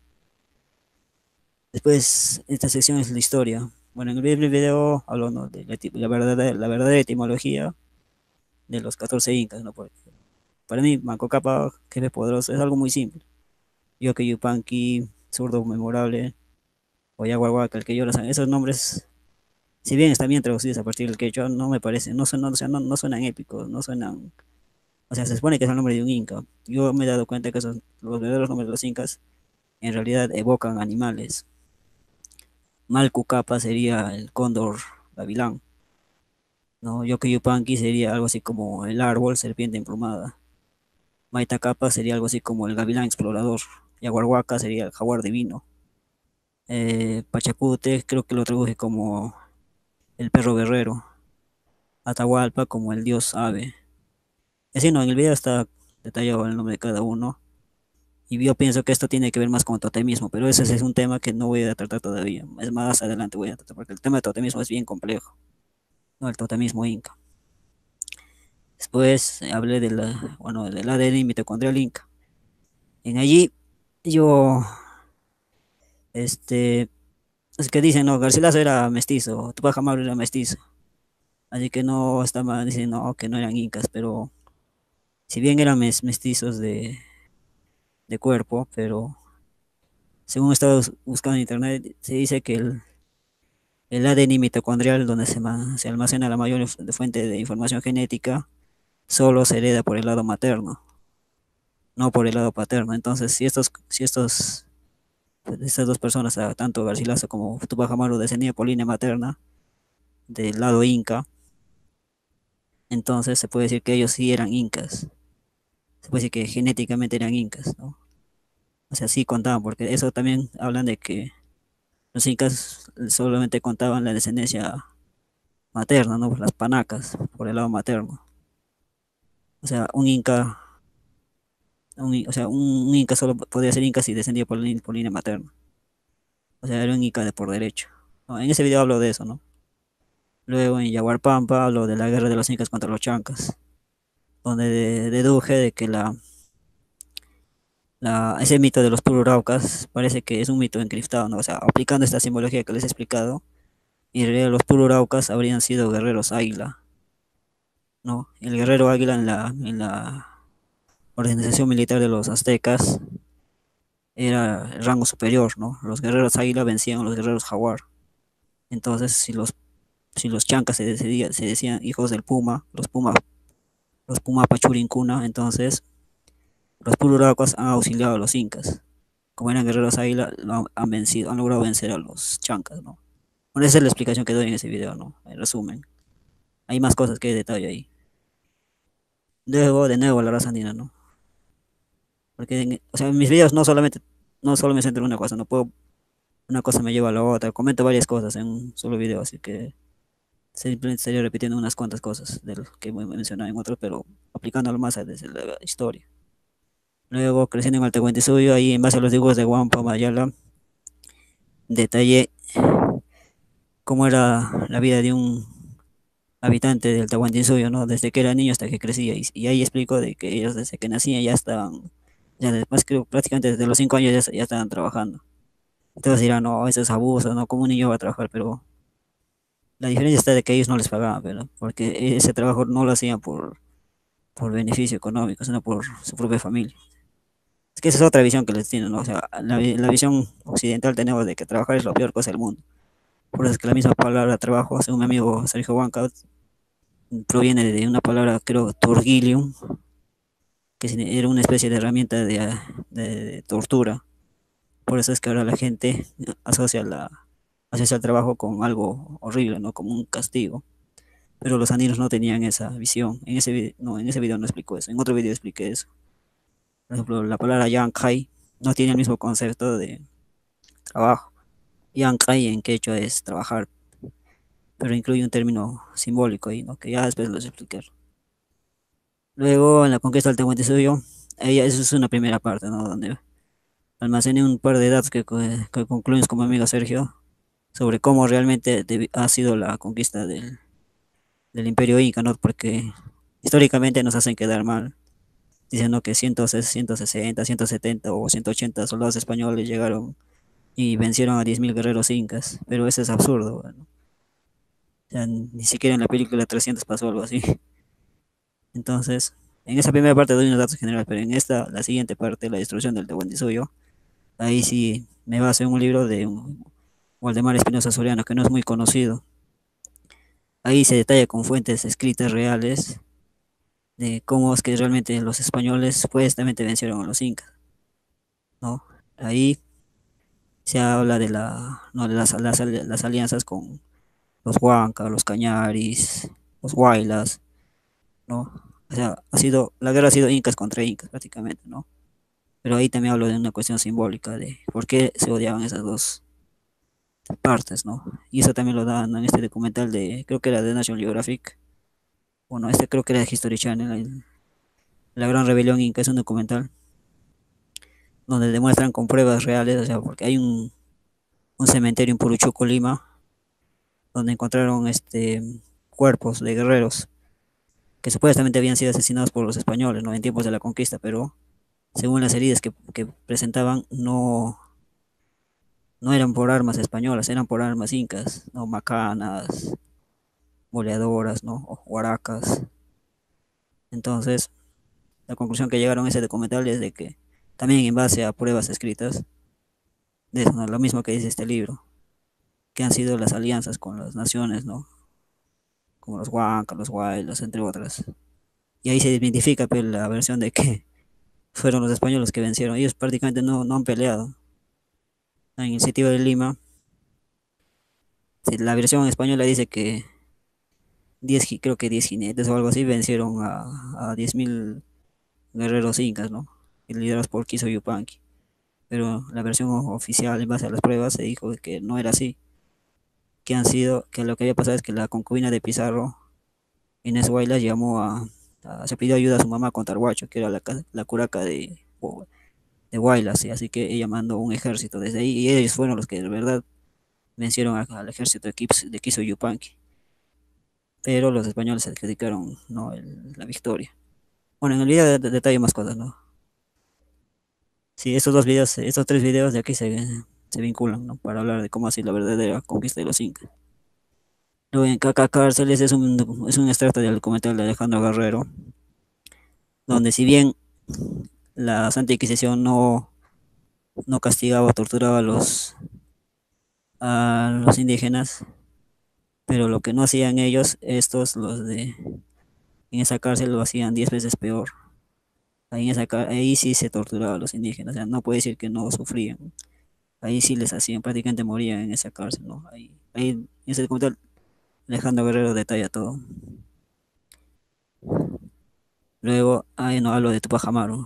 Después, esta sección es la historia. Bueno, en el primer video hablo, ¿no? de la, eti- la verdadera, la verdadera etimología de los catorce incas, ¿no? Porque para mí, Manco Cápac, jefe poderoso, es algo muy simple. Yoke Yupanqui, zurdo memorable, Oyaguahuaca, el que llora sangre, esos nombres, si bien están bien traducidos a partir del quechua, no me parecen, no, son, no, o sea, no, no suenan épicos, no suenan. O sea, se supone que es el nombre de un inca. Yo me he dado cuenta que esos, los verdaderos nombres de los incas en realidad evocan animales. Malcu Capa sería el cóndor gavilán, ¿no? Yoque sería algo así como el árbol, serpiente emplumada. Maita Capa sería algo así como el gavilán explorador. Yaguarhuaca sería el jaguar divino. Eh, Pachacute creo que lo traduje como el perro guerrero. Atahualpa como el dios ave. Es decir, no, en el video está detallado el nombre de cada uno. Y yo pienso que esto tiene que ver más con totemismo, pero ese es un tema que no voy a tratar todavía. Es más adelante voy a tratar, porque el tema de totemismo es bien complejo, ¿no? El totemismo inca. Después eh, hablé de la, bueno, del A D N mitocondrial inca. En allí, yo, este, es que dicen, no, Garcilaso era mestizo, Tupac Amaru era mestizo, así que no estaban diciendo no, que no eran incas, pero si bien eran mes- mestizos de, de cuerpo, pero según he estado bus- buscando en internet, se dice que el, el A D N mitocondrial, donde se, ma- se almacena la mayor fu- de fuente de información genética, solo se hereda por el lado materno, no por el lado paterno. Entonces, si estos, si estos, estas dos personas, ah, tanto Garcilaso como Tupac Amaru, descendían por línea materna del lado inca, entonces se puede decir que ellos sí eran incas. Se puede decir que genéticamente eran incas, ¿no? O sea, sí contaban, porque eso también hablan de que los incas solamente contaban la descendencia materna, ¿no? Las panacas, por el lado materno. O sea, un inca, un in- o sea, un, un inca solo podía ser inca si descendía por, lin- por línea materna. O sea, era un inca de por derecho. ¿No? En ese video hablo de eso, ¿no? Luego en Yaguarpampa hablo de la guerra de los incas contra los chancas, donde de- deduje de que la, la, ese mito de los pururaucas parece que es un mito encriptado, ¿no? O sea, aplicando esta simbología que les he explicado, y en realidad los pururaucas habrían sido guerreros águila, ¿no? El guerrero águila en la, en la organización militar de los aztecas era el rango superior, ¿no? Los guerreros águila vencían a los guerreros jaguar. Entonces, si los, si los chancas se, decidía- se decían hijos del puma, los puma, los puma pachurincuna, entonces los pururacos han auxiliado a los incas. Como eran guerreros águila, lo han, han vencido, han logrado vencer a los chancas, ¿no? Bueno, esa es la explicación que doy en ese video, ¿no? En resumen. Hay más cosas que detalle ahí. Luego, de nuevo, la raza andina, ¿no? Porque, en- o sea, en mis videos no solamente, no solo me centro en una cosa, no puedo, una cosa me lleva a la otra, comento varias cosas en un solo video, así que simplemente estaría repitiendo unas cuantas cosas de lo que me mencionado en otros, pero aplicándolo más a desde la historia. Luego, creciendo en Altehuantinsuyo, ahí en base a los dibujos de Wampa Mayala, detallé cómo era la vida de un habitante del Tahuantinsuyo, ¿no? Desde que era niño hasta que crecía. Y, y ahí explico de que ellos desde que nacían ya estaban, ya después creo prácticamente desde los cinco años ya, ya estaban trabajando. Entonces dirán, no, eso es abuso, ¿no? ¿Cómo un niño va a trabajar? Pero la diferencia está de que ellos no les pagaban, pero porque ese trabajo no lo hacían por, por beneficio económico, sino por su propia familia. Es que esa es otra visión que les tienen, ¿no? O sea, la, vi- la visión occidental tenemos de que trabajar es la peor cosa del mundo. Por eso es que la misma palabra trabajo, según mi amigo Sergio Huanca, proviene de una palabra, creo, turgilium, que signi- era una especie de herramienta de, ah, de- de tortura. Por eso es que ahora la gente asocia, la, asocia el trabajo con algo horrible, ¿no? Como un castigo. Pero los andinos no tenían esa visión. En ese, vi- no, en ese video no explico eso. En otro video expliqué eso. Por ejemplo, la palabra yankai no tiene el mismo concepto de trabajo. Yankai en quechua es trabajar, pero incluye un término simbólico ahí, ¿no? Que ya después los expliqué. Luego, en la conquista del Tehuantinsuyo, ella, eso es una primera parte, ¿no? Donde almacené un par de datos que, co- que concluyen con mi amigo Sergio sobre cómo realmente debi- ha sido la conquista del, del Imperio Inca, ¿no? Porque históricamente nos hacen quedar mal, diciendo que ciento sesenta, ciento setenta o ciento ochenta soldados españoles llegaron y vencieron a diez mil guerreros incas, pero eso es absurdo, bueno. O sea, ni siquiera en la película trescientos pasó algo así. Entonces, en esa primera parte doy unos datos generales, pero en esta, la siguiente parte, la destrucción del Tehuantinsuyo, ahí sí me baso en un libro de un, Waldemar Espinosa Soriano, que no es muy conocido. Ahí se detalla con fuentes escritas reales de cómo es que realmente los españoles supuestamente vencieron a los incas, ¿no? Ahí se habla de, la, no, de las, las, las alianzas con los huancas, los cañaris, los huaylas, ¿no? O sea, ha sido, la guerra ha sido incas contra incas prácticamente, ¿no? Pero ahí también hablo de una cuestión simbólica de por qué se odiaban esas dos partes, ¿no? Y eso también lo dan en este documental de, creo que era de National Geographic, bueno, este creo que era de History Channel, el- La Gran Rebelión Inca, es un documental donde demuestran con pruebas reales, o sea, porque hay un, un cementerio en Puruchuco, Lima, donde encontraron este cuerpos de guerreros que supuestamente habían sido asesinados por los españoles, ¿no? En tiempos de la conquista, pero según las heridas que, que presentaban, no, no eran por armas españolas, eran por armas incas, ¿no? Macanas, boleadoras, ¿no? O huaracas. Entonces, la conclusión que llegaron a ese documental es de que, también en base a pruebas escritas, de eso, ¿no? Lo mismo que dice este libro, que han sido las alianzas con las naciones, ¿no? Como los huancas, los huaylas, entre otras. Y ahí se identifica pues, la versión de que fueron los españoles los que vencieron. Ellos prácticamente no, no han peleado. En el sitio de Lima, la versión española dice que diez creo que diez jinetes o algo así vencieron a, a diez mil guerreros incas, ¿no? Y liderados por Quiso Yupanqui. Pero la versión oficial, en base a las pruebas, se dijo que no era así. Que han sido, que lo que había pasado es que la concubina de Pizarro, Inés Huaylas, llamó a, a- se pidió ayuda a su mamá contra Arhuacho, que era la, la curaca de, de Huaylas, y así que ella mandó un ejército desde ahí, y ellos fueron los que de verdad vencieron a- al ejército de, Kips, de Quiso Yupanqui. Pero los españoles se adjudicaron, ¿no? el- la victoria. Bueno, en el video de- detalle más cosas, ¿no? Sí, estos dos videos, estos tres videos de aquí se, se vinculan, ¿no? Para hablar de cómo ha sido la verdadera conquista de los incas. Luego en Caca Cárceles es un, es un extracto del documental de Alejandro Guerrero, donde si bien la Santa Inquisición no, no castigaba o torturaba a los, a los indígenas, pero lo que no hacían ellos, estos, los de en esa cárcel, lo hacían diez veces peor. Ahí, en esa, cá- ahí sí se torturaba a los indígenas, o sea, no puede decir que no sufrían. Ahí sí les hacían, prácticamente morían en esa cárcel, ¿no? Ahí, ahí en ese documental Alejandro Guerrero detalla todo. Luego, ahí no hablo de Tupac Amaru,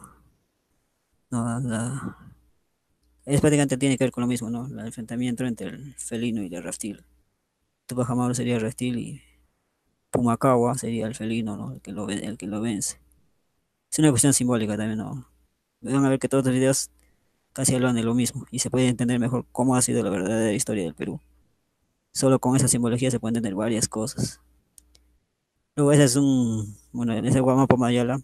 no, la- es prácticamente tiene que ver con lo mismo, ¿no? El enfrentamiento entre el felino y el reptil. Tupac Amaru sería el reptil y Pumacahua sería el felino, ¿no? El que lo, ve- el que lo vence. Es una cuestión simbólica también, ¿no? Van a ver que todos los videos casi hablan de lo mismo y se puede entender mejor cómo ha sido la verdadera historia del Perú. Solo con esa simbología se pueden entender varias cosas. Luego ese es un, bueno, ese Guamapo Mayala,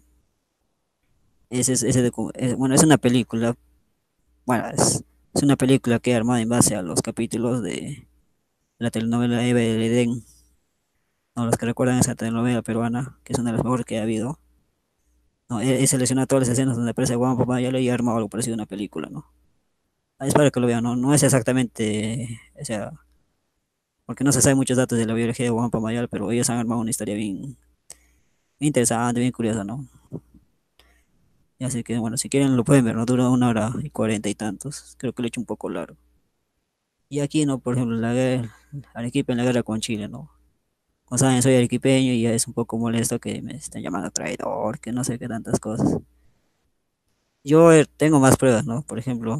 ese es, ese docu- es- bueno, es una película, bueno, es, es una película que he armado en base a los capítulos de la telenovela Eva del Edén, ¿no? Los que recuerdan esa telenovela peruana, que es una de las mejores que ha habido. No, he, he seleccionado todas las escenas donde aparece Guamapo Mayala y he armado algo parecido a una película, ¿no? Ah, es para que lo vean, ¿no? No es exactamente, o sea, porque no se sabe muchos datos de la biología de Juan Pamayal, pero ellos han armado una historia bien, bien interesante, bien curiosa, ¿no? Y así que, bueno, si quieren lo pueden ver, ¿no? Dura una hora y cuarenta y tantos. Creo que lo he hecho un poco largo. Y aquí, ¿no? Por ejemplo, la guerra, Arequipa en la guerra con Chile, ¿no? Como saben, soy arequipeño y ya es un poco molesto que me estén llamando traidor, que no sé qué tantas cosas. Yo eh, tengo más pruebas, ¿no? Por ejemplo,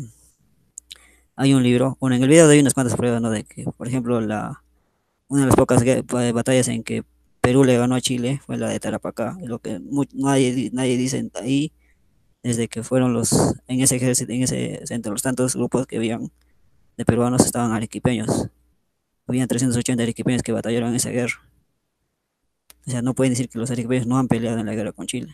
hay un libro, bueno, en el video doy unas cuantas pruebas, ¿no? De que, por ejemplo, la, una de las pocas gue- ba- batallas en que Perú le ganó a Chile fue la de Tarapacá. Y lo que mu- nadie, di- nadie dice ahí, desde que fueron los, en ese ejército, en ese, entre los tantos grupos que habían de peruanos estaban arequipeños. Habían trescientos ochenta arequipeños que batallaron en esa guerra. O sea, no pueden decir que los arequipeños no han peleado en la guerra con Chile.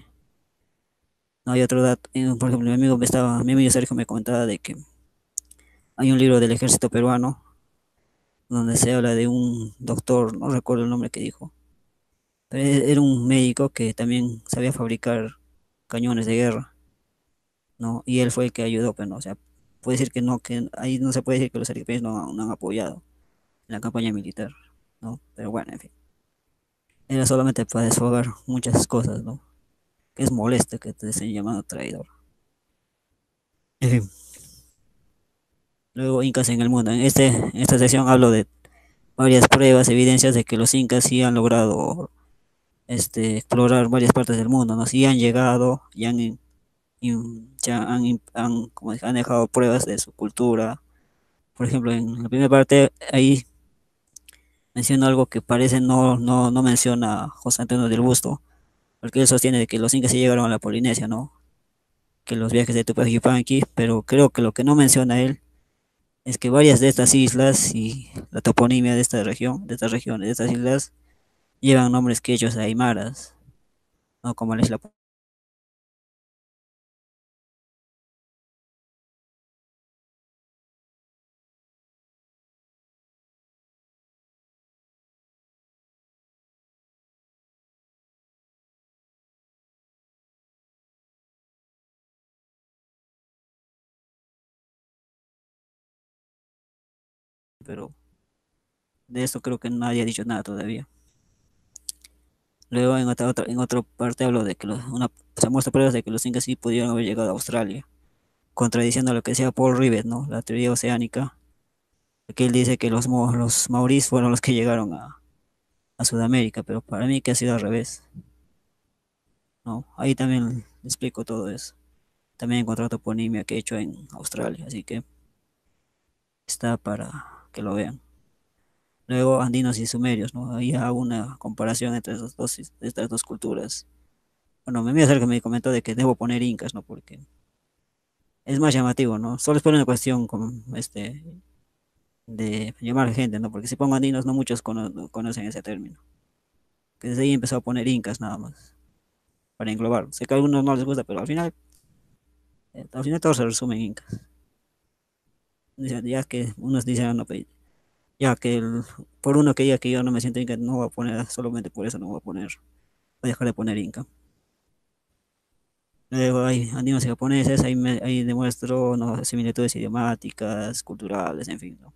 No hay otro dato. eh, Por ejemplo, mi amigo, me estaba, mi amigo Sergio me contaba de que hay un libro del ejército peruano donde se habla de un doctor, no recuerdo el nombre que dijo, pero e- era un médico que también sabía fabricar cañones de guerra, ¿no? Y él fue el que ayudó, pero no, o sea, puede decir que no, que ahí no se puede decir que los arequipeños no, no han apoyado en la campaña militar, ¿no? Pero bueno, en fin, era solamente para desfogar muchas cosas, ¿no? Que es molesto que te estén llamando traidor. En fin, luego Incas en el mundo. En, este, en esta sección hablo de varias pruebas, evidencias de que los incas sí han logrado este, explorar varias partes del mundo, ¿no? Sí han llegado y han, in- in- ya han, in- han, como dije, han dejado pruebas de su cultura. Por ejemplo, en la primera parte ahí menciona algo que parece no, no, no menciona José Antonio del Busto, porque él sostiene de que los incas sí llegaron a la Polinesia, ¿no? Que los viajes de Tupac Yupanqui, pero creo que lo que no menciona él es que varias de estas islas y la toponimia de esta región, de estas regiones, de estas islas, llevan nombres quechos aymaras, ¿no? Como la isla pero de esto creo que nadie ha dicho nada todavía. Luego en otra, otra, en otra parte hablo de que los, una, se muestra pruebas de que los incas sí pudieron haber llegado a Australia, contradiciendo lo que decía Paul Rivet, ¿no? La teoría oceánica, que él dice que los, mo- los maoríes fueron los que llegaron a, a Sudamérica, pero para mí que ha sido al revés, ¿no? Ahí también explico todo eso. También encontré toponimia que he hecho en Australia, así que está para que lo vean. Luego andinos y sumerios, ¿no? Ahí hago una comparación entre esas dos, estas dos culturas. Bueno, me voy a hacer que me comentó de que debo poner incas, ¿no? Porque es más llamativo, ¿no? Solo es por una cuestión como, este, de llamar gente, ¿no? Porque si pongo andinos, no muchos cono- conocen ese término. Que desde ahí empezó a poner incas nada más, para englobar. Sé que a algunos no les gusta, pero al final, eh, al final todo se resume en incas. Dicen, ya que unos dicen, "Ah, no, pues, ya que el- por uno que diga que yo no me siento inca, no voy a poner, solamente por eso no voy a poner, voy a dejar de poner inca. Luego hay andinos y japoneses, ahí, me- ahí demuestro, ¿no? Similitudes idiomáticas, culturales, en fin, ¿no?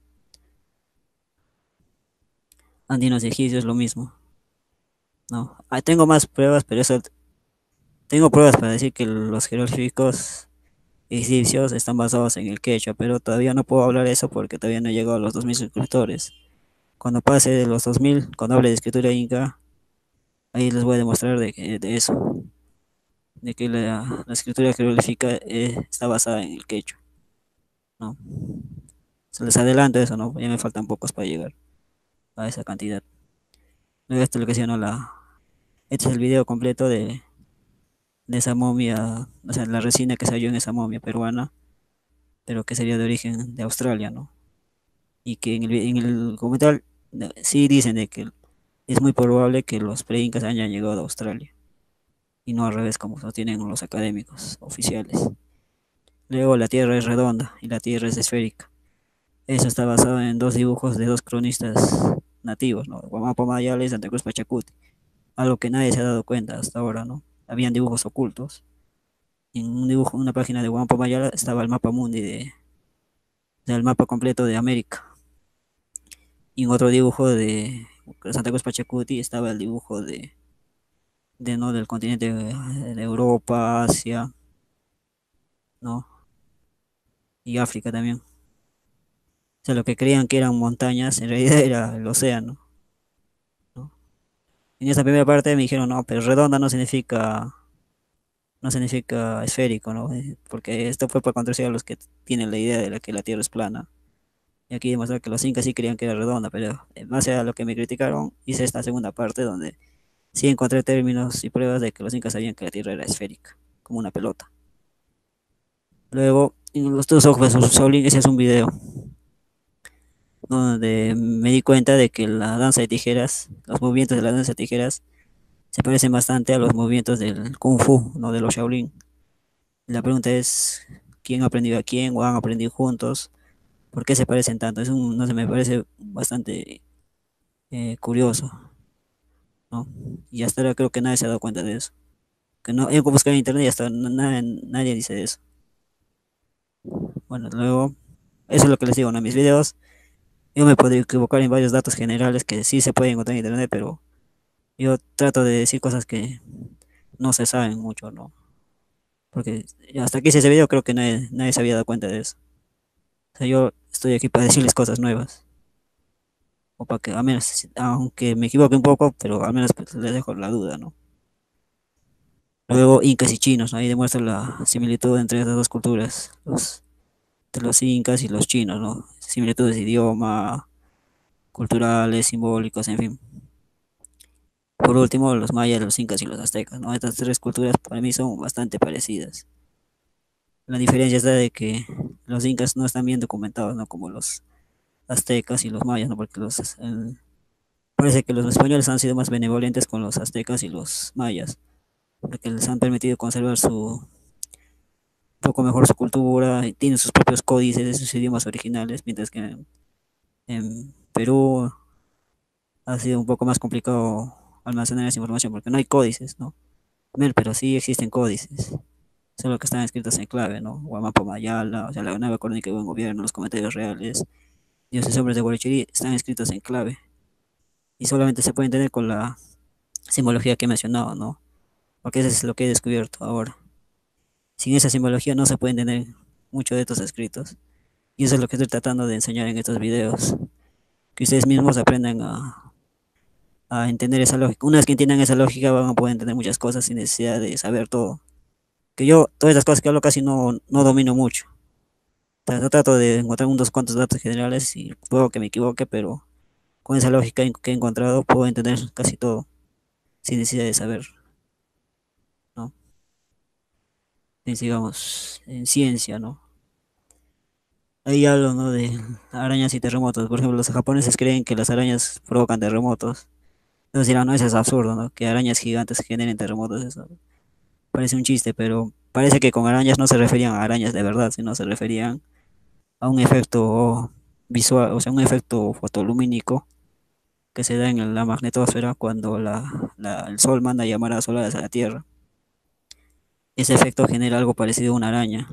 Andinos y egipcios, lo mismo, ¿no? Ah, tengo más pruebas, pero eso, tengo pruebas para decir que los jeroglíficos egipcios están basados en el quechua, pero todavía no puedo hablar de eso porque todavía no he llegado a los dos mil suscriptores. Cuando pase de los dos mil, cuando hable de escritura inca, ahí les voy a demostrar de, que- de eso, de que la, la escritura jeroglífica eh, está basada en el quechua, ¿no? Se les adelanto eso, ¿no? Ya me faltan pocos para llegar a esa cantidad. Luego esto es lo que decía, ¿no? La, este es el video completo de, de esa momia, o sea, la resina que se halló en esa momia peruana, pero que sería de origen de Australia, ¿no? Y que en el, vi- en el documental eh, sí dicen de que es muy probable que los pre-incas hayan llegado a Australia, y no al revés como sostienen los académicos oficiales. Luego la Tierra es redonda y la Tierra es esférica. Eso está basado en dos dibujos de dos cronistas nativos, ¿no? Guamapo Mayala y Santa Cruz Pachacuti, algo que nadie se ha dado cuenta hasta ahora, ¿no? Habían dibujos ocultos. En un dibujo, en una página de Guamapo Mayala estaba el mapa mundi de, del mapa completo de América. Y en otro dibujo de Santa Cruz Pachacuti estaba el dibujo de, de ¿no? del continente eh, de Europa, Asia, ¿no? Y África también. O sea, lo que creían que eran montañas, en realidad era el océano, ¿no? En esa primera parte me dijeron, no, pero redonda no significa, no significa esférico, ¿no? Eh, Porque esto fue para contradecir a los que tienen la idea de la que la Tierra es plana. Y aquí demostrar que los incas sí creían que era redonda, pero en base a lo que me criticaron, hice esta segunda parte donde sí encontré términos y pruebas de que los incas sabían que la Tierra era esférica, como una pelota. Luego, en los dos ojos de Shaolin, ese es un video donde me di cuenta de que la danza de tijeras, los movimientos de la danza de tijeras, se parecen bastante a los movimientos del Kung Fu, no de los Shaolin. La pregunta es, ¿quién ha aprendido a quién o han aprendido juntos? ¿Por qué se parecen tanto? Es un, no sé, me parece bastante eh, curioso, ¿no? Y hasta ahora creo que nadie se ha dado cuenta de eso. Que no, he buscado en internet y hasta na- nadie, nadie dice eso. Bueno, luego, eso es lo que les digo, ¿no? En mis videos, yo me puedo equivocar en varios datos generales que sí se pueden encontrar en internet, pero yo trato de decir cosas que no se saben mucho, ¿no? Porque hasta que hice ese video creo que nadie, nadie se había dado cuenta de eso. O sea, yo estoy aquí para decirles cosas nuevas. O para que, al menos, aunque me equivoque un poco, pero al menos pues, les dejo la duda, ¿no? Luego, incas y chinos, ¿no? Ahí demuestra la similitud entre estas dos culturas, los, entre los incas y los chinos, ¿no? Similitudes de idioma, culturales, simbólicos, en fin. Por último, los mayas, los incas y los aztecas, ¿no? Estas tres culturas para mí son bastante parecidas. La diferencia está de que los incas no están bien documentados, ¿no? Como los aztecas y los mayas, ¿no? Porque los, eh, parece que los españoles han sido más benevolentes con los aztecas y los mayas, porque les han permitido conservar su un poco mejor su cultura, y tienen sus propios códices de sus idiomas originales, mientras que en, en Perú ha sido un poco más complicado almacenar esa información porque no hay códices, ¿no? Bueno, pero sí existen códices, solo que están escritos en clave, ¿no? Guamapo Mayala, o sea, la nueva crónica de buen gobierno, los comentarios reales, dioses hombres de Guarichirí están escritos en clave y solamente se pueden entender con la simbología que he mencionado, ¿no? Porque eso es lo que he descubierto ahora. Sin esa simbología no se puede entender mucho de estos escritos. Y eso es lo que estoy tratando de enseñar en estos videos. Que ustedes mismos aprendan a, a entender esa lógica. Una vez que entiendan esa lógica van a poder entender muchas cosas sin necesidad de saber todo. Que yo, todas las cosas que hablo casi no, no domino mucho. O sea, yo trato de encontrar unos cuantos datos generales y puedo que me equivoque, pero con esa lógica que he encontrado puedo entender casi todo sin necesidad de saber, ¿no? Y sigamos en ciencia, ¿no? Ahí hablo, ¿no? De arañas y terremotos. Por ejemplo, los japoneses creen que las arañas provocan terremotos. Entonces dirán, no, eso es absurdo, ¿no? Que arañas gigantes generen terremotos, eso parece un chiste, pero parece que con arañas no se referían a arañas de verdad, sino se referían a un efecto visual, o sea, un efecto fotolumínico que se da en la magnetosfera cuando la, la- el Sol manda llamadas solares a la Tierra. Ese efecto genera algo parecido a una araña.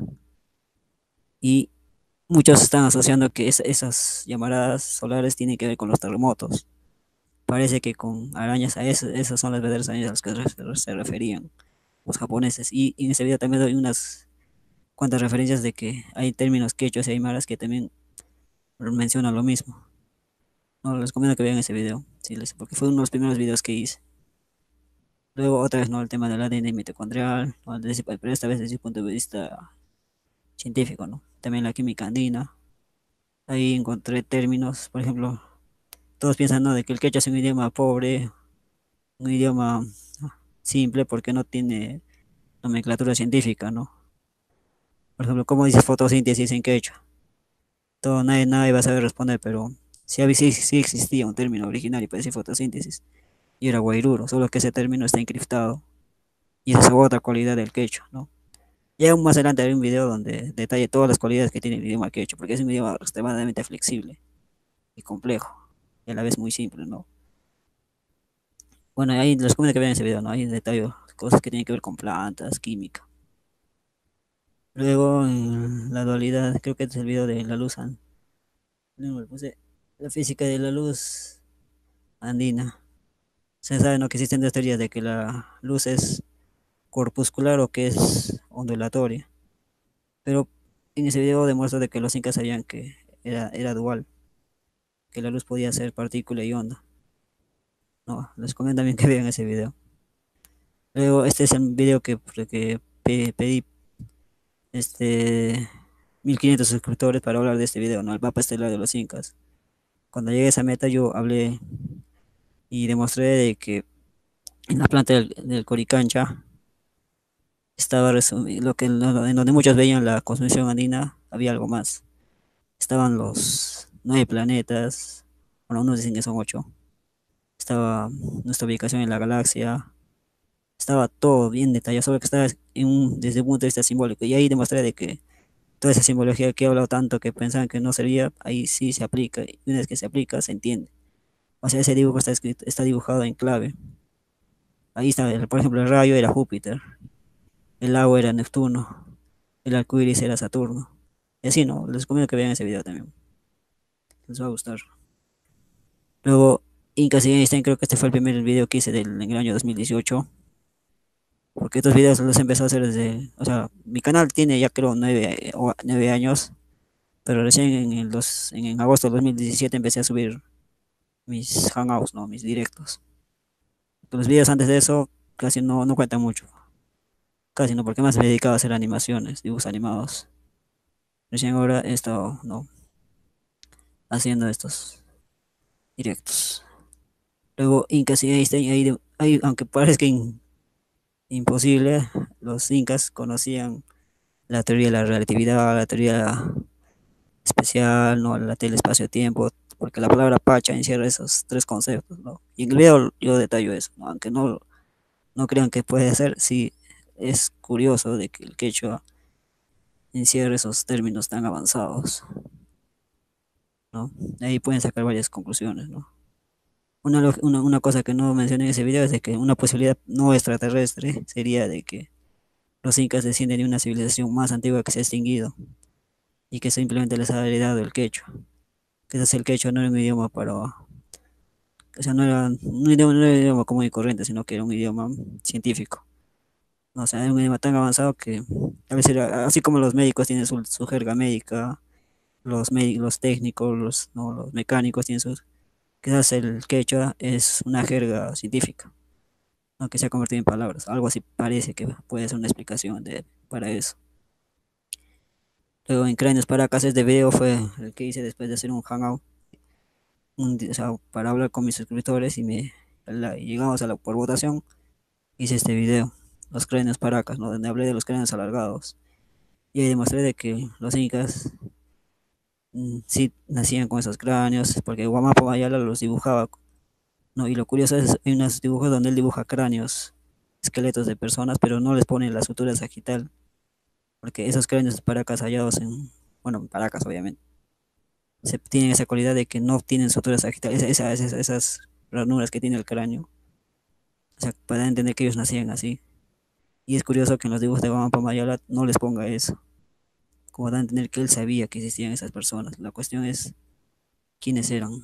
Y muchos están asociando que es- esas llamaradas solares tienen que ver con los terremotos. Parece que con arañas, a esas, esas son las verdaderas arañas a las que se se referían los japoneses. Y en ese video también doy unas cuantas referencias de que hay términos quechuas y aymaras que también mencionan lo mismo. No, les recomiendo que vean ese video, sí, les, porque fue uno de los primeros videos que hice. Luego, otra vez, ¿no? El tema del A D N mitocondrial, ¿no? Desde- pero esta vez desde el punto de vista científico, ¿no? También la química andina. Ahí encontré términos, por ejemplo, todos piensan, ¿no? De que el quechua es un idioma pobre, un idioma simple porque no tiene nomenclatura científica, ¿no? Por ejemplo, ¿cómo dices fotosíntesis en quechua? Todo, nadie, nadie va a saber responder, pero sí, había- sí, sí existía un término original y para decir fotosíntesis, y era guairuro, solo que ese término está encriptado, y esa es otra cualidad del quechua, ¿no? Ya más adelante haré un video donde detalle todas las cualidades que tiene el idioma quechua, porque es un idioma extremadamente flexible y complejo, y a la vez muy simple, ¿no? Bueno, ahí les recomiendo que vean ese video, ¿no? Ahí detallo cosas que tienen que ver con plantas, química. Luego, en la dualidad, creo que este es el video de la luz, an- no, le puse la física de la luz andina. Se sabe, ¿no? Que existen dos teorías de que la luz es corpuscular o que es ondulatoria. Pero en ese video demuestra de que los incas sabían que era, era dual, que la luz podía ser partícula y onda. No, les recomiendo también que vean ese video. Luego, este es el video que, que pe- pedí este mil quinientos suscriptores para hablar de este video, ¿no? El mapa estelar de los incas. Cuando llegué a esa meta yo hablé y demostré de que en la planta del, del Coricancha estaba resumido, lo que en donde muchos veían la cosmovisión andina, había algo más. Estaban los nueve planetas, bueno, unos dicen que son ocho. Estaba nuestra ubicación en la galaxia, estaba todo bien detallado, solo que estaba en un, desde un punto de vista simbólico. Y ahí demostré de que toda esa simbología que he hablado tanto que pensaban que no servía, ahí sí se aplica. Y una vez que se aplica, se entiende. O sea, ese dibujo está escrito, está dibujado en clave. Ahí está, el- por ejemplo, el rayo era Júpiter, el agua era Neptuno, el arco iris era Saturno. Y así, ¿no? Les recomiendo que vean ese video también. Les va a gustar. Luego, Incas y Einstein, creo que este fue el primer video que hice del, en el año dos mil dieciocho. Porque estos videos los empecé a hacer desde. O sea, mi canal tiene ya creo nueve, o nueve años. Pero recién en, el dos, en, en agosto de dos mil diecisiete empecé a subir mis hangouts, ¿no? Mis directos. Los videos antes de eso casi no, no cuentan mucho. Casi no, porque más me he dedicado a hacer animaciones, dibujos animados. Recién ahora he estado, ¿no? Haciendo estos directos. Luego, Incas y Einstein, ahí, de- ahí, aunque parezca in- imposible, los incas conocían la teoría de la relatividad, la teoría especial, ¿no? La teoría del espacio-tiempo, porque la palabra pacha encierra esos tres conceptos, ¿no? Y en el video yo detallo eso, ¿no? Aunque no, no crean que puede ser, sí es curioso de que el quechua encierre esos términos tan avanzados, ¿no? De ahí pueden sacar varias conclusiones, ¿no? Una, log- una, una cosa que no mencioné en ese video es de que una posibilidad no extraterrestre sería de que los incas descienden de una civilización más antigua que se ha extinguido y que simplemente les ha heredado el quechua. Quizás el quechua no era un idioma para, o sea, no era un idioma, no era un idioma común y corriente, sino que era un idioma científico. ¿No? O sea, era un idioma tan avanzado que a veces era, así como los médicos tienen su, su jerga médica, los médicos, los técnicos, los, no, los mecánicos tienen sus, quizás el quechua es una jerga científica, ¿no? Que se ha convertido en palabras. Algo así parece que puede ser una explicación de, para eso. Luego en Cráneos Paracas, este video fue el que hice después de hacer un hangout, un di- o sea, para hablar con mis suscriptores y me la- y llegamos a la por votación, hice este video, los cráneos Paracas, ¿no? Donde hablé de los cráneos alargados. Y ahí demostré de que los incas mm, sí nacían con esos cráneos, porque Huamapo Mayala los dibujaba, ¿no? Y lo curioso es, hay unos dibujos donde él dibuja cráneos, esqueletos de personas, pero no les pone la sutura sagital, porque esos cráneos Paracas hallados en, bueno, en Paracas obviamente se tienen esa cualidad de que no tienen suturas sagitales, esa- esas, esas ranuras que tiene el cráneo. O sea, para entender que ellos nacían así. Y es curioso que en los dibujos de Guamán Pamayala no les ponga eso. Como da a entender que él sabía que existían esas personas. La cuestión es quiénes eran.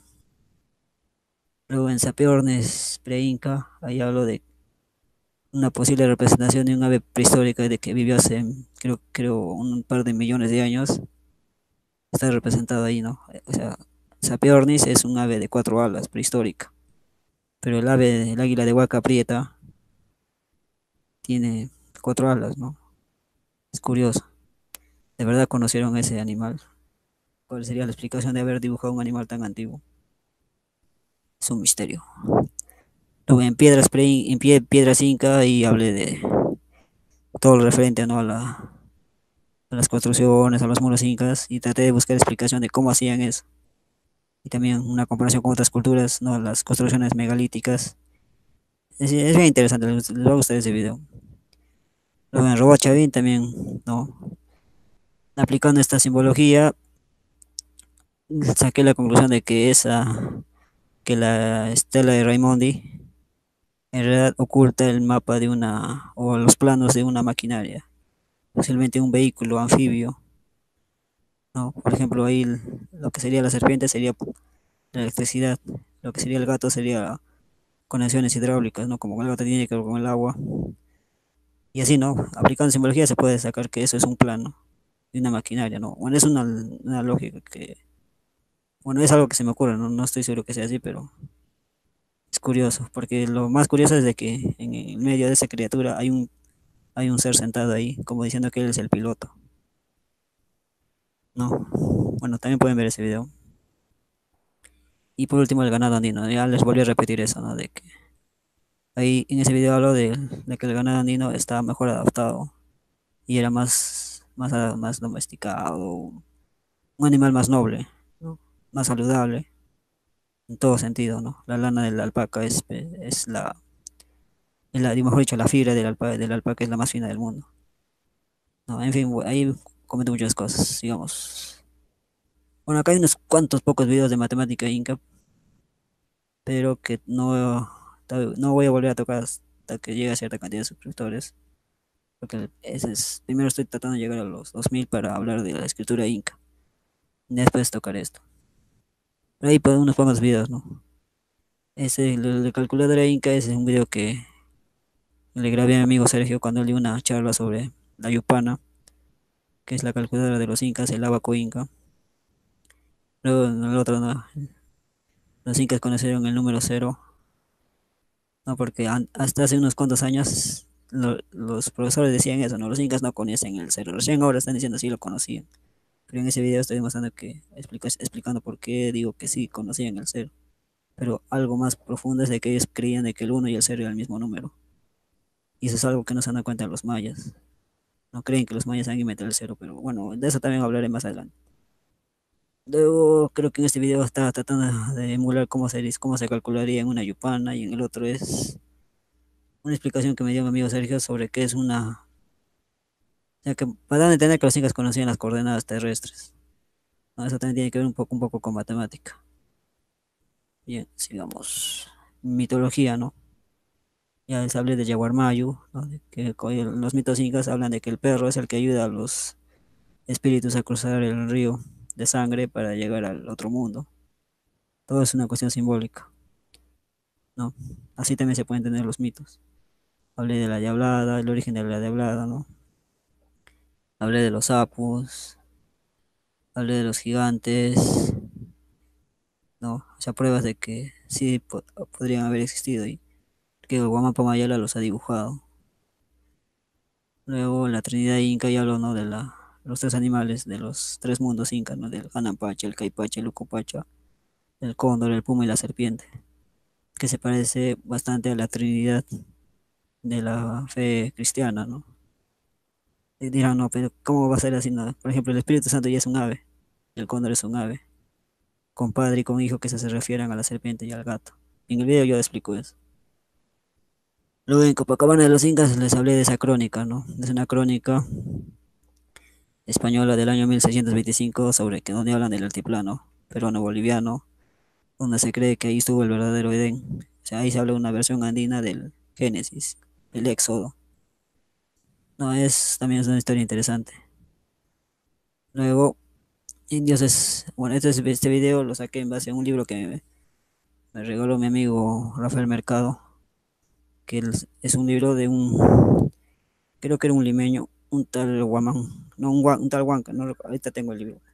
Luego en Sapiornes pre-Inca, ahí hablo de una posible representación de un ave prehistórica de que vivió hace, creo, creo, un par de millones de años. Está representado ahí, ¿no? O sea, Sapiornis es un ave de cuatro alas prehistórica. Pero el ave, el águila de Huaca Prieta, tiene cuatro alas, ¿no? Es curioso. ¿De verdad conocieron ese animal? ¿Cuál sería la explicación de haber dibujado un animal tan antiguo? Es un misterio. Luego en Piedras, Pre- en Pie- Piedras Inca y hablé de todo lo referente, ¿no? a, la- a las construcciones, a los muros incas y traté de buscar explicación de cómo hacían eso. Y también una comparación con otras culturas, ¿no? Las construcciones megalíticas. Es, es bien interesante, les, les va a gustar ese video. Luego en Robot Chavín también, ¿no? Aplicando esta simbología, saqué la conclusión de que esa, que la estela de Raimondi en realidad oculta el mapa de una, o los planos de una maquinaria, posiblemente un vehículo anfibio, ¿no? Por ejemplo, ahí el- lo que sería la serpiente sería la electricidad, lo que sería el gato sería conexiones hidráulicas, ¿no? Como el gato tiene que ver con el agua, y así, ¿no? Aplicando simbología se puede sacar que eso es un plano de una maquinaria, ¿no? Bueno, es una, una lógica que, bueno, es algo que se me ocurre, ¿no? No estoy seguro que sea así, pero es curioso, porque lo más curioso es de que en el medio de esa criatura hay un, hay un ser sentado ahí, como diciendo que él es el piloto, ¿no? Bueno, también pueden ver ese video. Y por último, el ganado andino. Ya les volví a repetir eso, ¿no? De que ahí en ese video hablo de, de que el ganado andino estaba mejor adaptado y era más, más, a- más domesticado, un animal más noble, ¿no? Más saludable, en todo sentido, ¿no? La lana de la alpaca es, pe- es la, es la, mejor dicho, la fibra del alpaca, del alpaca es la más fina del mundo, ¿no? En fin, bu- ahí comento muchas cosas, digamos. Bueno, acá hay unos cuantos pocos videos de matemática inca, pero que no, tal- no voy a volver a tocar hasta que llegue a cierta cantidad de suscriptores, porque ese es, primero estoy tratando de llegar a los dos mil para hablar de la escritura inca, después tocar esto. Pero ahí pues, unos pocos videos, ¿no? Ese, el de calculadora inca, ese es un video que le grabé a mi amigo Sergio cuando él dio una charla sobre la Yupana, que es la calculadora de los incas, el abaco inca. Luego en el otro, ¿no? Los incas conocieron el número cero, ¿no? Porque an- hasta hace unos cuantos años lo- los profesores decían eso, ¿no? Los incas no conocían el cero. Recién ahora están diciendo sí lo conocían. Pero en ese video estoy demostrando que, explica- explicando por qué digo que sí conocían el cero. Pero algo más profundo es de que ellos creían de que el uno y el cero eran el mismo número. Y eso es algo que no se dan cuenta los mayas. No creen que los mayas han inventado el cero, pero bueno, de eso también hablaré más adelante. Luego creo que en este video está tratando de emular cómo se, cómo se calcularía en una yupana y en el otro es una explicación que me dio mi amigo Sergio sobre qué es una... O sea, que para dar a entender que los incas conocían las coordenadas terrestres, ¿no? Eso también tiene que ver un poco, un poco con matemática. Bien, sigamos. Mitología, ¿no? Ya les hablé de Yaguarmayu, ¿no? De que co- los mitos incas hablan de que el perro es el que ayuda a los espíritus a cruzar el río. de sangre para llegar al otro mundo. Todo es una cuestión simbólica, ¿no? Así también se pueden entender los mitos. Hablé de la diablada, el origen de la diablada, ¿no? Hablé de los sapos, hablé de los gigantes, ¿no? O sea, pruebas de que sí po- podrían haber existido y que el Guamapa Mayala los ha dibujado. Luego la Trinidad Inca ya habló, ¿no? De la, los tres animales de los tres mundos incas, ¿no? Del Canampacha, el Caipacha, el Ucupacha, el cóndor, el puma y la serpiente, que se parece bastante a la Trinidad de la fe cristiana, ¿no? Y dirán, no, pero ¿cómo va a ser así? No? Por ejemplo, el Espíritu Santo ya es un ave, el cóndor es un ave, con padre y con hijo que se, se refieren a la serpiente y al gato. En el video yo explico eso. Luego en Copacabana de los Incas les hablé de esa crónica, ¿no? Es una crónica española del año mil seiscientos veinticinco sobre que donde hablan del altiplano peruano-boliviano, donde se cree que ahí estuvo el verdadero Edén. O sea, ahí se habla de una versión andina del Génesis, el Éxodo. No, es también es una historia interesante. Luego, indios es, bueno, este, es- este video lo saqué en base a un libro que me, me regaló mi amigo Rafael Mercado, que es es un libro de un, creo que era un limeño, un tal Guamán, no, un, gua- un tal Huanca, no, recuerdo, ahorita tengo el libro.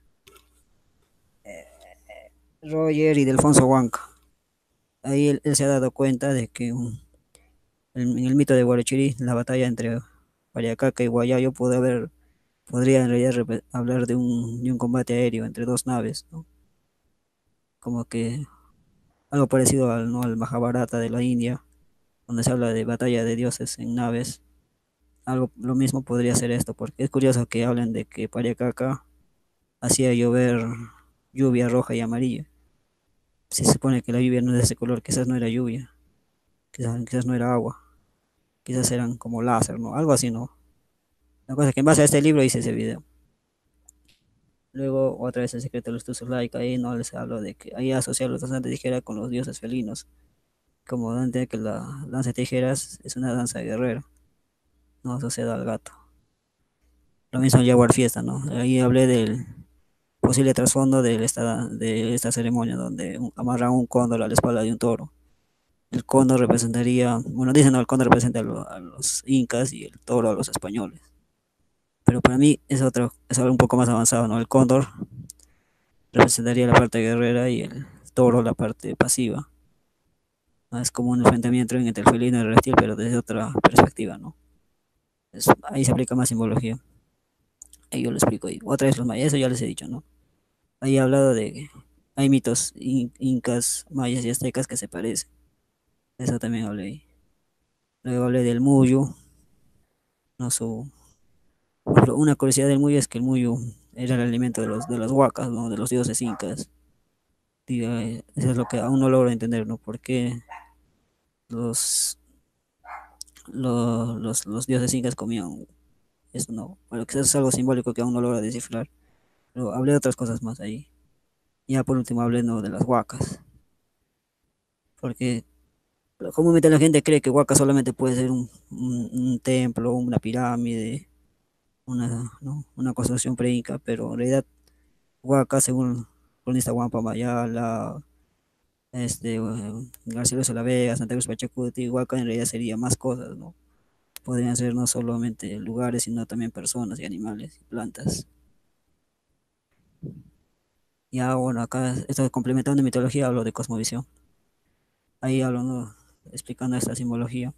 Roger y Delfonso Huanca. Ahí él, él se ha dado cuenta de que un- en, en el mito de Guarachiri, la batalla entre Pariacaca y Guayayo puede haber, podría en realidad repe- hablar de un, de un combate aéreo entre dos naves, ¿no? Como que algo parecido al, ¿no? al Mahabharata de la India, donde se habla de batalla de dioses en naves. Algo, lo mismo podría ser esto, porque es curioso que hablen de que Pariacaca hacía llover lluvia roja y amarilla. Si se supone que la lluvia no es de ese color, quizás no era lluvia, quizás, quizás no era agua, quizás eran como láser, ¿no? Algo así, ¿no? La cosa es que en base a este libro hice ese video. Luego, otra vez el secreto de los tuzos like, ahí no les hablo de que ahí asociar los danzantes de tijera con los dioses felinos. Como dan a entender que la danza de tijeras es una danza guerrera, no asociada al gato. Lo mismo el Jaguar Fiesta, ¿no? Ahí hablé del posible trasfondo de esta, de esta ceremonia donde un- amarran un cóndor a la espalda de un toro. El cóndor representaría, bueno, dicen, no, el cóndor representa a, lo- a los incas y el toro a los españoles. Pero para mí es otro, es algo un poco más avanzado, ¿no? El cóndor representaría la parte guerrera y el toro la parte pasiva, ¿no? Es como un enfrentamiento entre el felino y el reptil, pero desde otra perspectiva, ¿no? Es- ahí se aplica más simbología. Ahí yo lo explico ahí. Otra vez los mayas, eso ya les he dicho, ¿no? Ahí he hablado de que hay mitos in- incas, mayas y aztecas que se parecen. Eso también hablé ahí. Luego hablé del muyu, ¿no? Su, por ejemplo, una curiosidad del muyu es que el muyu era el alimento de los, de las huacas, ¿no? De los dioses incas. Y, eh, eso es lo que aún no logro entender, ¿no? ¿Por qué los, los, los, los dioses incas comían eso? No, bueno, quizás es algo simbólico que aún no logro descifrar. Pero hablé de otras cosas más ahí. Ya por último hablé, ¿no? De las huacas. Porque comúnmente la gente cree que Huaca solamente puede ser un, un- un templo, una pirámide, una, ¿no? una construcción pre-inca, pero en realidad Huaca, según el cronista Juan Pamayala, este, eh, Garcilaso de la Vega, Santa Cruz Pachacuti, Huaca en realidad sería más cosas, ¿no? Podrían ser no solamente lugares, sino también personas y animales y plantas. Ya, bueno, acá estoy complementando mitología, hablo de cosmovisión. Ahí hablo, ¿no? Explicando esta simbología,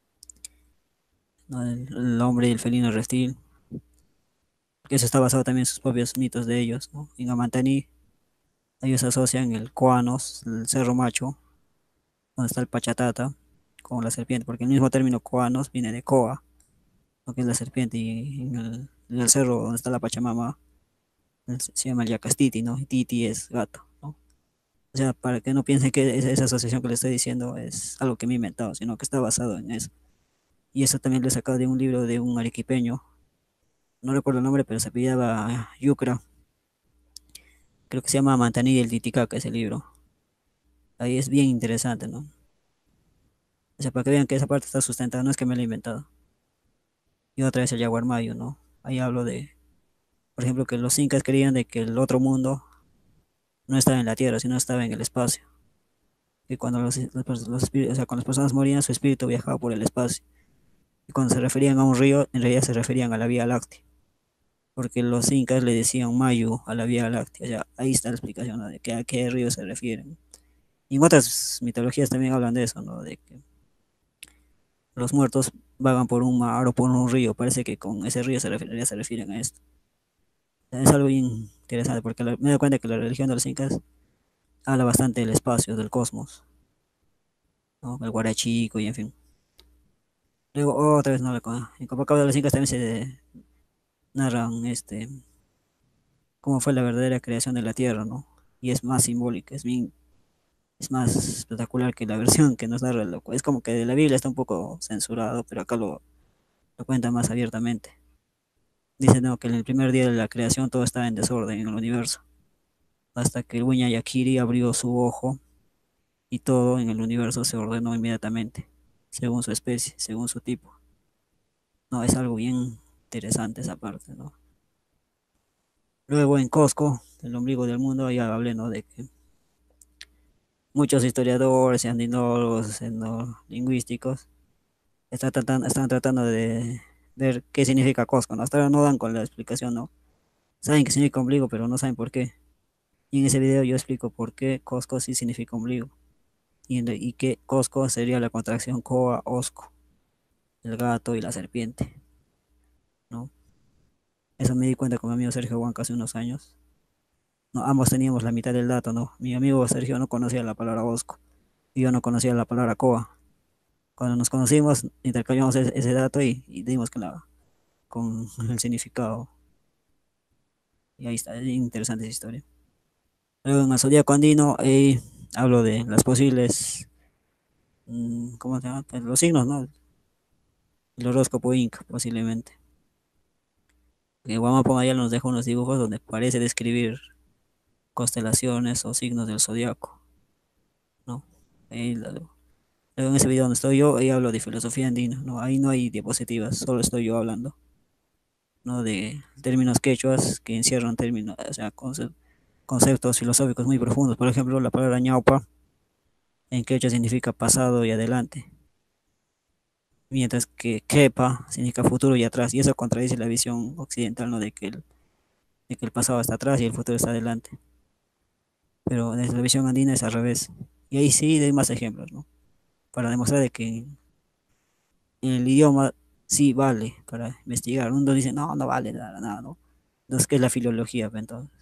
¿no? El, el hombre y el felino y el reptil, que eso está basado también en sus propios mitos de ellos, ¿no? En Amantani, ellos asocian el Coanos, el cerro macho, donde está el Pachatata, con la serpiente, porque el mismo término Coanos viene de Coa, lo que es la serpiente, y en el, en el cerro donde está la Pachamama, se se llama el Yacastiti, ¿no? Y Titi es gato, ¿no? O sea, para que no piensen que esa, esa asociación que le estoy diciendo es algo que me he inventado, sino que está basado en eso. Y eso también lo he sacado de un libro de un arequipeño, no recuerdo el nombre, pero se apellidaba Yucra, creo que se llama Mantaní del Titicaca ese libro. Ahí es bien interesante, ¿no? O sea, para que vean que esa parte está sustentada, no es que me la he inventado. Y otra vez el Jaguar Mayo, ¿no? Ahí hablo de, Por ejemplo, que los incas creían de que el otro mundo no estaba en la tierra, sino estaba en el espacio. Que cuando los, los, los espíritus, o sea, cuando las personas morían, su espíritu viajaba por el espacio. Y cuando se referían a un río, en realidad se referían a la Vía Láctea, porque los incas le decían Mayu a la Vía Láctea. O sea, ahí está la explicación, ¿no? De que a qué río se refieren. Y en otras mitologías también hablan de eso, ¿no? De que los muertos vagan por un mar o por un río. Parece que con ese río se, refieren, se refieren a esto. Es algo bien interesante, porque la- me doy cuenta que la religión de los incas habla bastante del espacio, del cosmos, ¿no? El Guarachico y en fin. Luego otra vez, ¿no? La co- en Copacabana de los incas también se narran este, cómo fue la verdadera creación de la tierra, ¿no? Y es más simbólica, es bien, es más espectacular que la versión que nos narra el loco. Es como que de la Biblia está un poco censurado, pero acá lo, lo cuenta más abiertamente. Dice, no, que en el primer día de la creación todo estaba en desorden en el universo, hasta que el Wiña Yakiri abrió su ojo y todo en el universo se ordenó inmediatamente, según su especie, según su tipo. No, es algo bien interesante esa parte, ¿no? Luego en Cosco, el ombligo del mundo, ya hablé, ¿no? De que muchos historiadores y andinólogos etnolingüísticos están tratando, están tratando de ver qué significa Cosco, ¿no? Hasta ahora no dan con la explicación, ¿no? Saben que significa ombligo, pero no saben por qué. Y en ese video yo explico por qué Cosco sí significa ombligo. Y, en- y que Cosco sería la contracción Coa Osco, el gato y la serpiente, ¿no? Eso me di cuenta con mi amigo Sergio Huanca hace unos años. No, ambos teníamos la mitad del dato, ¿no? Mi amigo Sergio no conocía la palabra Osco y yo no conocía la palabra Coa. Cuando nos conocimos, intercambiamos ese, ese dato y, y dimos con, la, con el significado. Y ahí está, es interesante esa historia. Luego en el zodiaco andino, ahí hablo de las posibles, mm, ¿cómo se llama? Pues los signos, ¿no? El horóscopo Inca, posiblemente. Que Guamapongaya nos deja unos dibujos donde parece describir constelaciones o signos del zodiaco, ¿no? Ahí la- luego en ese video donde estoy yo, ahí hablo de filosofía andina, ¿no? Ahí no hay diapositivas, solo estoy yo hablando, ¿no? De términos quechuas que encierran términos, o sea, conce- conceptos filosóficos muy profundos. Por ejemplo, la palabra ñaupa en quechua significa pasado y adelante, mientras que quepa significa futuro y atrás, y eso contradice la visión occidental, ¿no? De que el, de que el pasado está atrás y el futuro está adelante. Pero desde la visión andina es al revés. Y ahí sí doy más ejemplos, ¿no? Para demostrar de que el idioma sí vale para investigar. Uno dice, no, no vale nada, nada, ¿no? Entonces, ¿qué es la filología, pues? Entonces,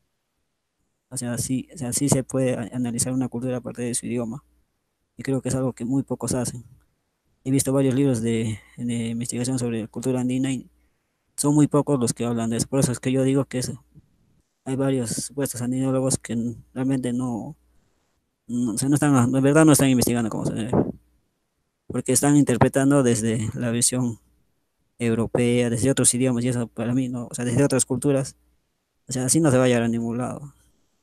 o sea, sí, o sea, sí se puede a- analizar una cultura a partir de su idioma. Y creo que es algo que muy pocos hacen. He visto varios libros de, de investigación sobre cultura andina y son muy pocos los que hablan de eso. Por eso es que yo digo que es- hay varios supuestos andinólogos que n- realmente no, no, o sea, no están, de verdad no están investigando como se debe, porque están interpretando desde la visión europea, desde otros idiomas, y eso para mí no, o sea, desde otras culturas, o sea, así no se va a llegar a ningún lado.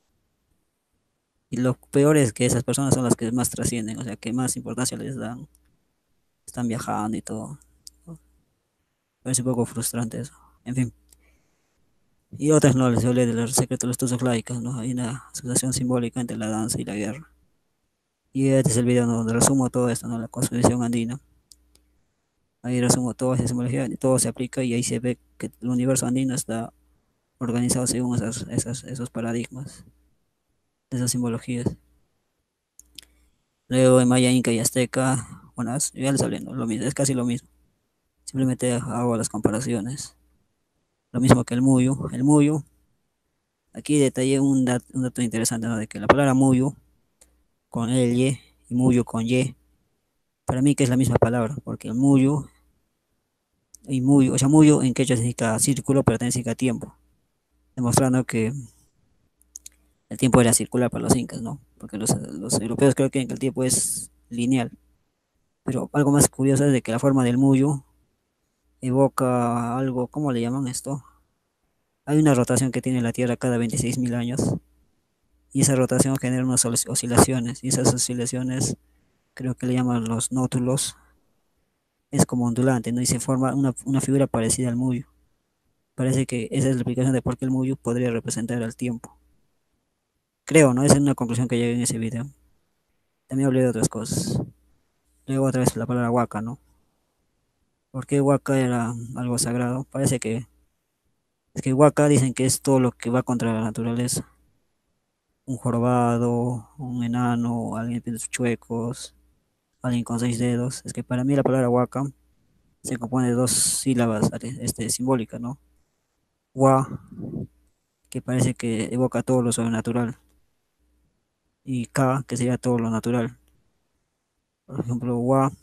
Y lo peor es que esas personas son las que más trascienden, o sea, que más importancia les dan, están viajando y todo, ¿no? Parece un poco frustrante eso. En fin. Y otras no les hablé de los secretos de los tuzos laicas, ¿no? Hay una asociación simbólica entre la danza y la guerra. Y este es el video, ¿no? Donde resumo todo esto, ¿no? La constitución andina. Ahí resumo toda esa simbología, y todo se aplica y ahí se ve que el universo andino está organizado según esas, esas, esos paradigmas, esas simbologías. Luego en Maya, Inca y Azteca, bueno, es- ya les hablé, ¿no? Lo mismo, es casi lo mismo. Simplemente hago las comparaciones. Lo mismo que el Muyu. El Muyu, aquí detallé un, dat- un dato interesante, ¿no? De que la palabra Muyu con L y Muyu con Y, para mí que es la misma palabra, porque el Muyu y Muyu, o sea, Muyu en quechua significa círculo, pero también significa tiempo, demostrando que el tiempo era circular para los incas, ¿no? Porque los, los europeos creo que el tiempo es lineal. Pero algo más curioso es de que la forma del Muyu evoca algo, ¿cómo le llaman esto? Hay una rotación que tiene la Tierra cada veintiséis mil años y esa rotación genera unas os- oscilaciones y esas oscilaciones creo que le llaman los nótulos, es como ondulante, ¿no? Y se forma una, una figura parecida al Muyu. parece que esa es la explicación de por qué el Muyu podría representar al tiempo. Creo, ¿no? Esa es una conclusión que llegué en ese video. También hablé de otras cosas. Luego otra vez la palabra Waka, ¿no? ¿Por qué Waka era algo sagrado? Parece que es que Waka dicen que es todo lo que va contra la naturaleza. Un jorobado, un enano, alguien de pies chuecos, alguien con seis dedos. Es que para mí la palabra Waka se compone de dos sílabas este, simbólicas, ¿no? Wa, que parece que evoca todo lo sobrenatural, y Ka, que sería todo lo natural. Por ejemplo, Wa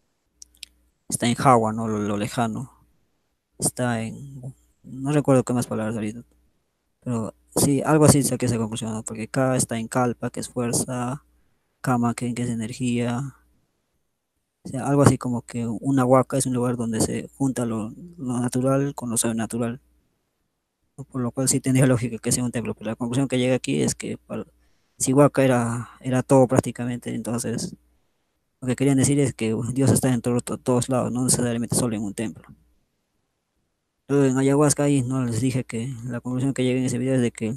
está en Jawa, ¿no? Lo, lo lejano. Está en... No recuerdo qué más palabras ahorita. Pero sí, algo así saqué esa conclusión, ¿no? Porque Ka está en Kalpa, que es fuerza, Kama, que, que es energía. O sea, algo así como que una huaca es un lugar donde se junta lo, lo natural con lo sobrenatural, ¿no? Por lo cual sí tendría lógica que sea un templo. Pero la conclusión que llega aquí es que para- si Huaca era, era todo prácticamente, entonces lo que querían decir es que Dios está en todo- to- todos lados, no necesariamente solo en un templo. Luego en ayahuasca ahí no les dije que la conclusión que llegué en ese video es de que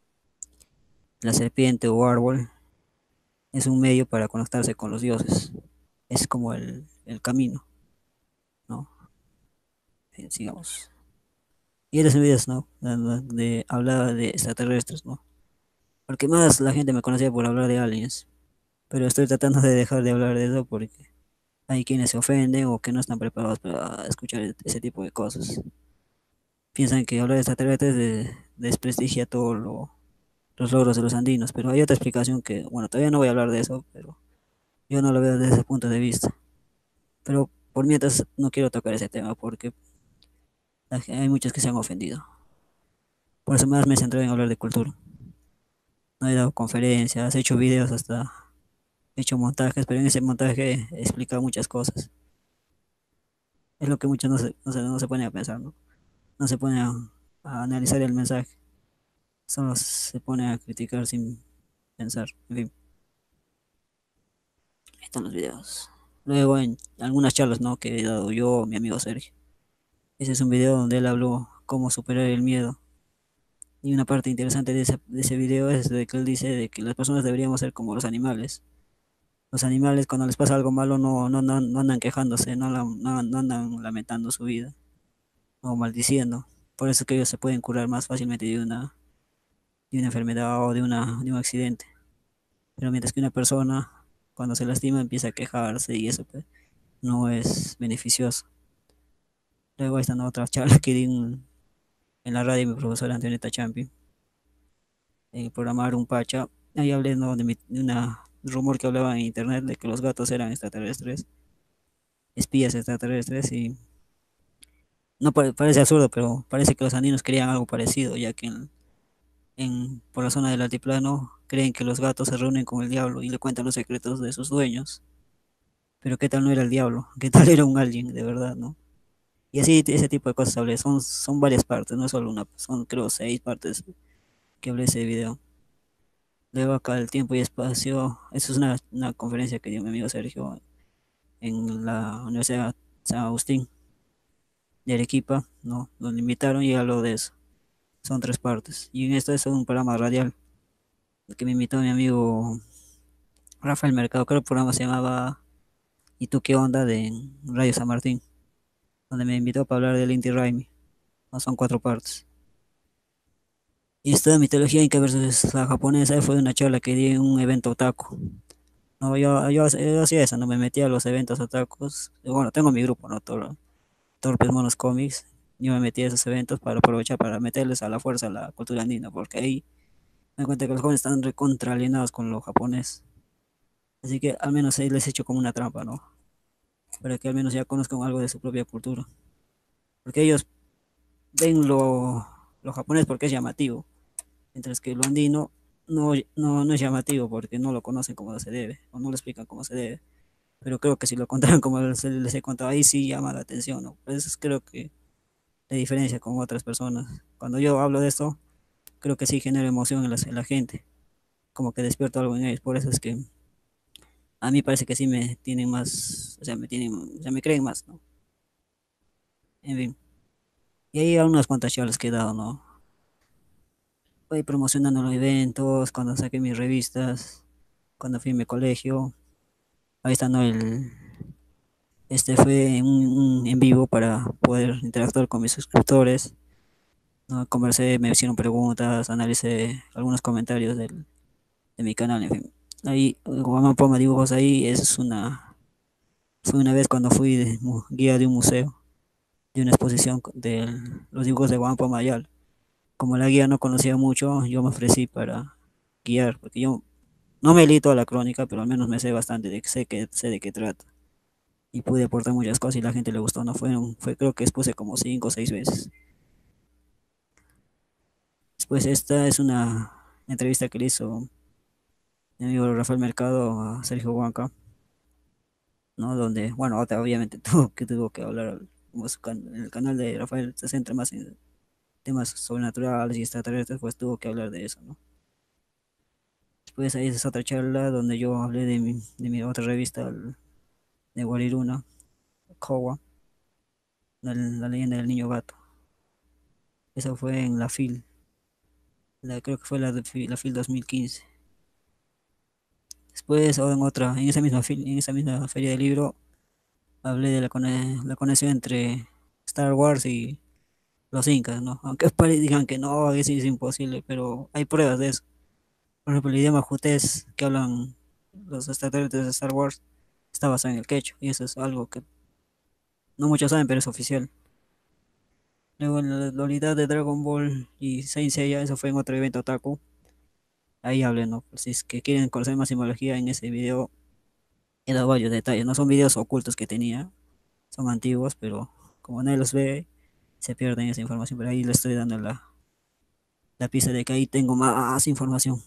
la serpiente o árbol es un medio para conectarse con los dioses. Es como el, el camino, ¿no? Eh, sigamos. Y eres videos, ¿no? De, de, de- hablaba de extraterrestres, ¿no? Porque más la gente me conocía por hablar de aliens. Pero estoy tratando de dejar de hablar de eso porque hay quienes se ofenden o que no están preparados para escuchar ese tipo de cosas. Piensan que hablar de extraterrestres de- desprestigia todos lo- los logros de los andinos, pero hay otra explicación que, bueno, todavía no voy a hablar de eso, pero yo no lo veo desde ese punto de vista. Pero por mientras no quiero tocar ese tema porque la gen- hay muchos que se han ofendido. Por eso más me centré en hablar de cultura. No he dado conferencias, he hecho videos hasta, he hecho montajes, pero en ese montaje he explicado muchas cosas. Es lo que muchos no se, no se, no se ponen a pensar, ¿no? No se ponen a, a analizar el mensaje, solo se ponen a criticar sin pensar. En fin, ahí están los videos. Luego en algunas charlas, ¿no? Que he dado yo, mi amigo Sergio. Ese es un video donde él habló cómo superar el miedo. Y una parte interesante de ese, de ese video es de que él dice de que las personas deberíamos ser como los animales. Los animales cuando les pasa algo malo no, no, no, no andan quejándose, no, la- no, no andan lamentando su vida o maldiciendo. Por eso es que ellos se pueden curar más fácilmente de una, de una enfermedad o de, una, de un accidente. Pero mientras que una persona cuando se lastima empieza a quejarse y eso pues, no es beneficioso. Luego esta ¿no? otra charla que di en, en la radio de mi profesora Antonieta Champi, en el programa un Pacha. Ahí hablé ¿no? de, mi, de una rumor que hablaba en internet de que los gatos eran extraterrestres, espías extraterrestres, y no pare- parece absurdo, pero parece que los andinos querían algo parecido, ya que en, en- por la zona del altiplano creen que los gatos se reúnen con el diablo y le cuentan los secretos de sus dueños. Pero qué tal no era el diablo, qué tal era un alguien de verdad, ¿no? Y así ese tipo de cosas hablé, son, son varias partes, no es solo una, son creo seis partes que hablé ese video. Luego acá el tiempo y espacio, eso es una, una conferencia que dio mi amigo Sergio en la Universidad San Agustín de Arequipa, ¿no? Donde invitaron y habló de eso. Son tres partes. Y en esto es un programa radial que me invitó mi amigo Rafael Mercado, creo que el programa se llamaba ¿Y tú qué onda? De Radio San Martín, donde me invitó para hablar del Inti Raymi. No, son cuatro partes. Y esta mitología inca versus la japonesa fue una charla que di en un evento otaku. No, yo, yo, yo hacía eso, no me metía a los eventos otakus. Y bueno, tengo mi grupo, ¿no? Tor- Torpes Monos Comics. Yo me metí a esos eventos para aprovechar para meterles a la fuerza a la cultura andina, porque ahí me doy cuenta que los jóvenes están recontra alienados con lo japonés. Así que al menos ahí les he hecho como una trampa, ¿no? Para que al menos ya conozcan algo de su propia cultura. Porque ellos ven lo, lo japonés porque es llamativo, mientras que lo andino no, no, no es llamativo porque no lo conocen como se debe, o no lo explican como se debe. Pero creo que si lo contaran como les, les he contado, ahí sí llama la atención, ¿no? Por eso es creo que la diferencia con otras personas. Cuando yo hablo de esto, creo que sí genera emoción en la, en la gente, como que despierto algo en ellos. Por eso es que a mí parece que sí me tienen más, o sea, me tienen, o sea, me creen más, ¿no? En fin. Y hay algunas cuantas charlas que he dado, ¿no? Voy promocionando los eventos, cuando saqué mis revistas, cuando fui a mi colegio. Ahí está, ¿no? El, este fue un, un en vivo para poder interactuar con mis suscriptores, ¿no? Conversé, me hicieron preguntas, analicé algunos comentarios del, de mi canal, en fin. Ahí, Guamán Poma Dibujos, ahí es una, fue una vez cuando fui de mu- guía de un museo, de una exposición de los dibujos de Guamán Poma Ayala. Como la guía no conocía mucho, yo me ofrecí para guiar, porque yo no me leí toda la crónica, pero al menos me sé bastante, de que sé, que, sé de qué trata. Y pude aportar muchas cosas y la gente le gustó, ¿no? Fue, un- fue creo que expuse como cinco o seis veces. Después esta es una entrevista que le hizo mi amigo Rafael Mercado a Sergio Huanca, ¿no? Donde, bueno, otra- obviamente tuvo que, tuvo que hablar, como su can- el canal de Rafael se centra más en temas sobrenaturales y extraterrestres, pues tuvo que hablar de eso, ¿no? Después ahí es otra charla donde yo hablé de mi, de mi otra revista, el- de Guariruna, Kowa, la, la leyenda del niño gato. Eso fue en la FIL, la, creo que fue la, de Fi- la FIL dos mil quince. Después, o en otra, en esa misma FIL, en esa misma feria del libro, hablé de la, cone- la conexión entre Star Wars y los incas, ¿no? Aunque pare- digan que no, eso es imposible, pero hay pruebas de eso. Por ejemplo, el idioma jutés que hablan los extraterrestres de Star Wars está basado en el quechua, y eso es algo que no muchos saben, pero es oficial. Luego en la dualidad de Dragon Ball y Saint Seiya, eso fue en otro evento otaku. Ahí hablé, ¿no? Pues si es que quieren conocer más simbología en ese video, he dado varios detalles. No son videos ocultos que tenía, son antiguos, pero como nadie los ve, se pierden esa información. Pero ahí le estoy dando la, la pista de que ahí tengo más información.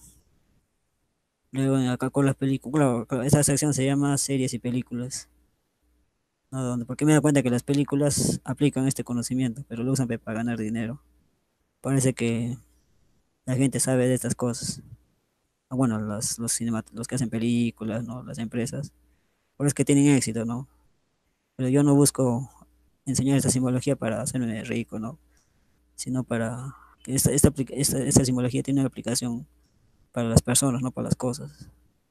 Luego en acá con las películas, claro, claro, esa sección se llama series y películas, ¿no? Donde, porque me he dado cuenta que las películas aplican este conocimiento, pero lo usan pe- para ganar dinero. Parece que la gente sabe de estas cosas. Ah, bueno, los, los, cinemat- los que hacen películas, ¿no? Las empresas, por eso es que tienen éxito, ¿no? Pero yo no busco enseñar esta simbología para hacerme rico, ¿no? Sino para que esta, esta, aplica- esta, esta simbología tiene una aplicación para las personas, no para las cosas.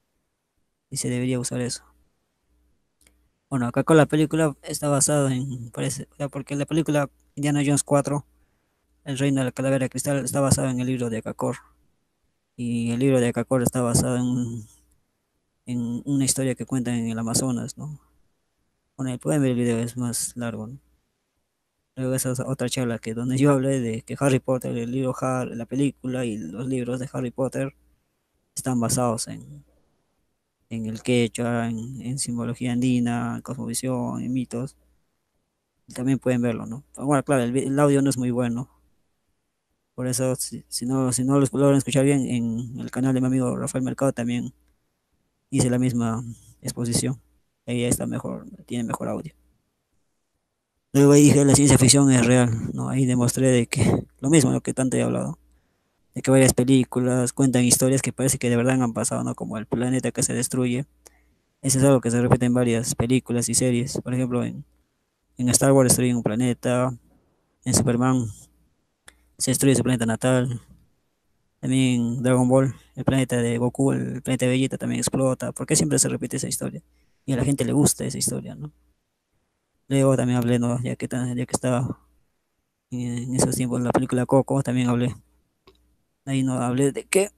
Y se debería usar eso. Bueno, acá con la película está basada en, parece, o sea, porque la película Indiana Jones cuatro, El Reino de la Calavera de Cristal, está basada en el libro de Akakor. Y el libro de Akakor está basado en, en una historia que cuentan en el Amazonas, ¿no? Bueno, pueden ver el video, es más largo, ¿no? Luego esa es otra charla que donde yo hablé de que Harry Potter, el libro Har- la película y los libros de Harry Potter están basados en, en el quechua, en, en simbología andina, en cosmovisión, en mitos. También pueden verlo, ¿no? Bueno, claro, el, vi- el audio no es muy bueno. Por eso, si, si no, si no lo logran escuchar bien, en el canal de mi amigo Rafael Mercado también hice la misma exposición. Ahí está mejor, tiene mejor audio. Luego ahí dije, la ciencia ficción es real, ¿no? Ahí demostré de que lo mismo, lo que tanto he hablado, de que varias películas cuentan historias que parece que de verdad han pasado, ¿no? Como el planeta que se destruye. Eso es algo que se repite en varias películas y series. Por ejemplo, en, en Star Wars destruyen un planeta, en Superman se destruye su planeta natal, también en Dragon Ball, el planeta de Goku, el planeta de Vegeta también explota. ¿Por qué siempre se repite esa historia? Y a la gente le gusta esa historia, ¿no? Luego también hablé, ¿no? Ya que, ta- ya que estaba en, en esos tiempos en la película Coco, también hablé. Ahí no hablé de que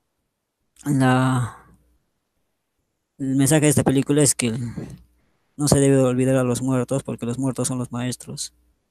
la, el mensaje de esta película es que no se debe olvidar a los muertos porque los muertos son los maestros,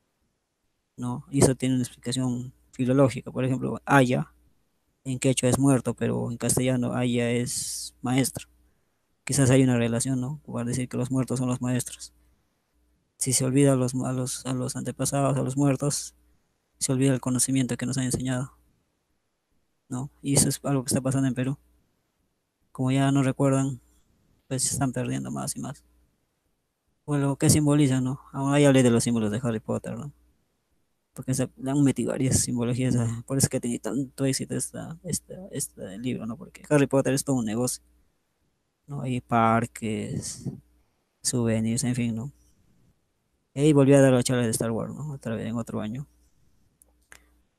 ¿no? Y eso tiene una explicación filológica. Por ejemplo, Aya en quechua es muerto, pero en castellano Aya es maestro. Quizás hay una relación, ¿no? Para decir que los muertos son los maestros. Si se olvida a los, a los, a los antepasados, a los muertos, se olvida el conocimiento que nos han enseñado, ¿no? Y eso es algo que está pasando en Perú. Como ya no recuerdan, pues se están perdiendo más y más. Bueno, ¿qué simboliza, no? Ahora ya hablé de los símbolos de Harry Potter, ¿no? Porque se, le han metido varias simbologías, ah, por eso que ha tenido tanto éxito esta, esta, este libro, ¿no? Porque Harry Potter es todo un negocio, ¿no? Hay parques, souvenirs, en fin, ¿no? Y ahí volví a dar la charla de Star Wars, ¿no? Otra vez en otro año.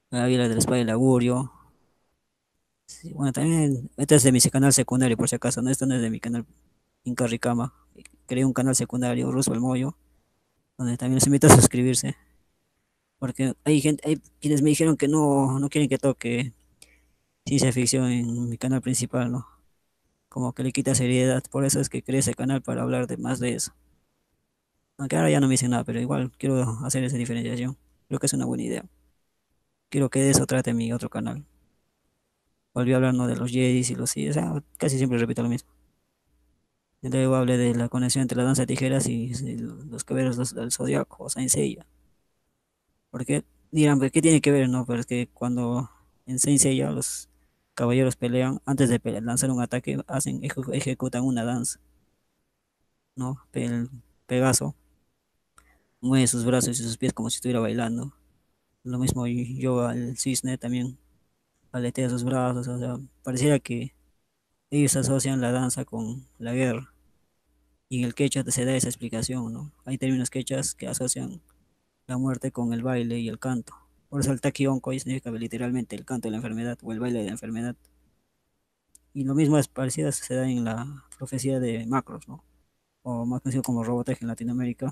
El Águila del Espada y el Augurio. Sí, bueno, también, este es de mi canal secundario, por si acaso, no, esto no es de mi canal Inca Ricama. Creé un canal secundario, Roosevelt Moyo, donde también los invito a suscribirse, porque hay gente, hay quienes me dijeron que no, no quieren que toque ciencia ficción en mi canal principal, ¿no? Como que le quita seriedad, por eso es que creé ese canal para hablar de más de eso. Aunque ahora ya no me dicen nada, pero igual quiero hacer esa diferenciación. Creo que es una buena idea. Quiero que de eso trate mi otro canal. Volví a hablar, ¿no?, de los Jedis y los Sith, o sea, casi siempre repito lo mismo. Y luego hablé de la conexión entre la danza de tijeras y, y los caballeros del del Zodiaco, o Saint Seiya. Porque dirán, pues, ¿qué tiene que ver, no? Pero es que cuando en Saint Seiya los caballeros pelean, antes de pele- lanzar un ataque, hacen, ejecu- ejecutan una danza, ¿no? El Pegaso mueve sus brazos y sus pies como si estuviera bailando. Lo mismo y yo al cisne también aletea sus brazos, o sea, pareciera que ellos asocian la danza con la guerra. Y en el quechua se da esa explicación, ¿no? Hay términos quechas que asocian la muerte con el baile y el canto. Por eso el taquionco significa literalmente el canto de la enfermedad o el baile de la enfermedad. Y lo mismo es parecido se da en la profecía de Macros, ¿no? O más conocido como Robotech en Latinoamérica.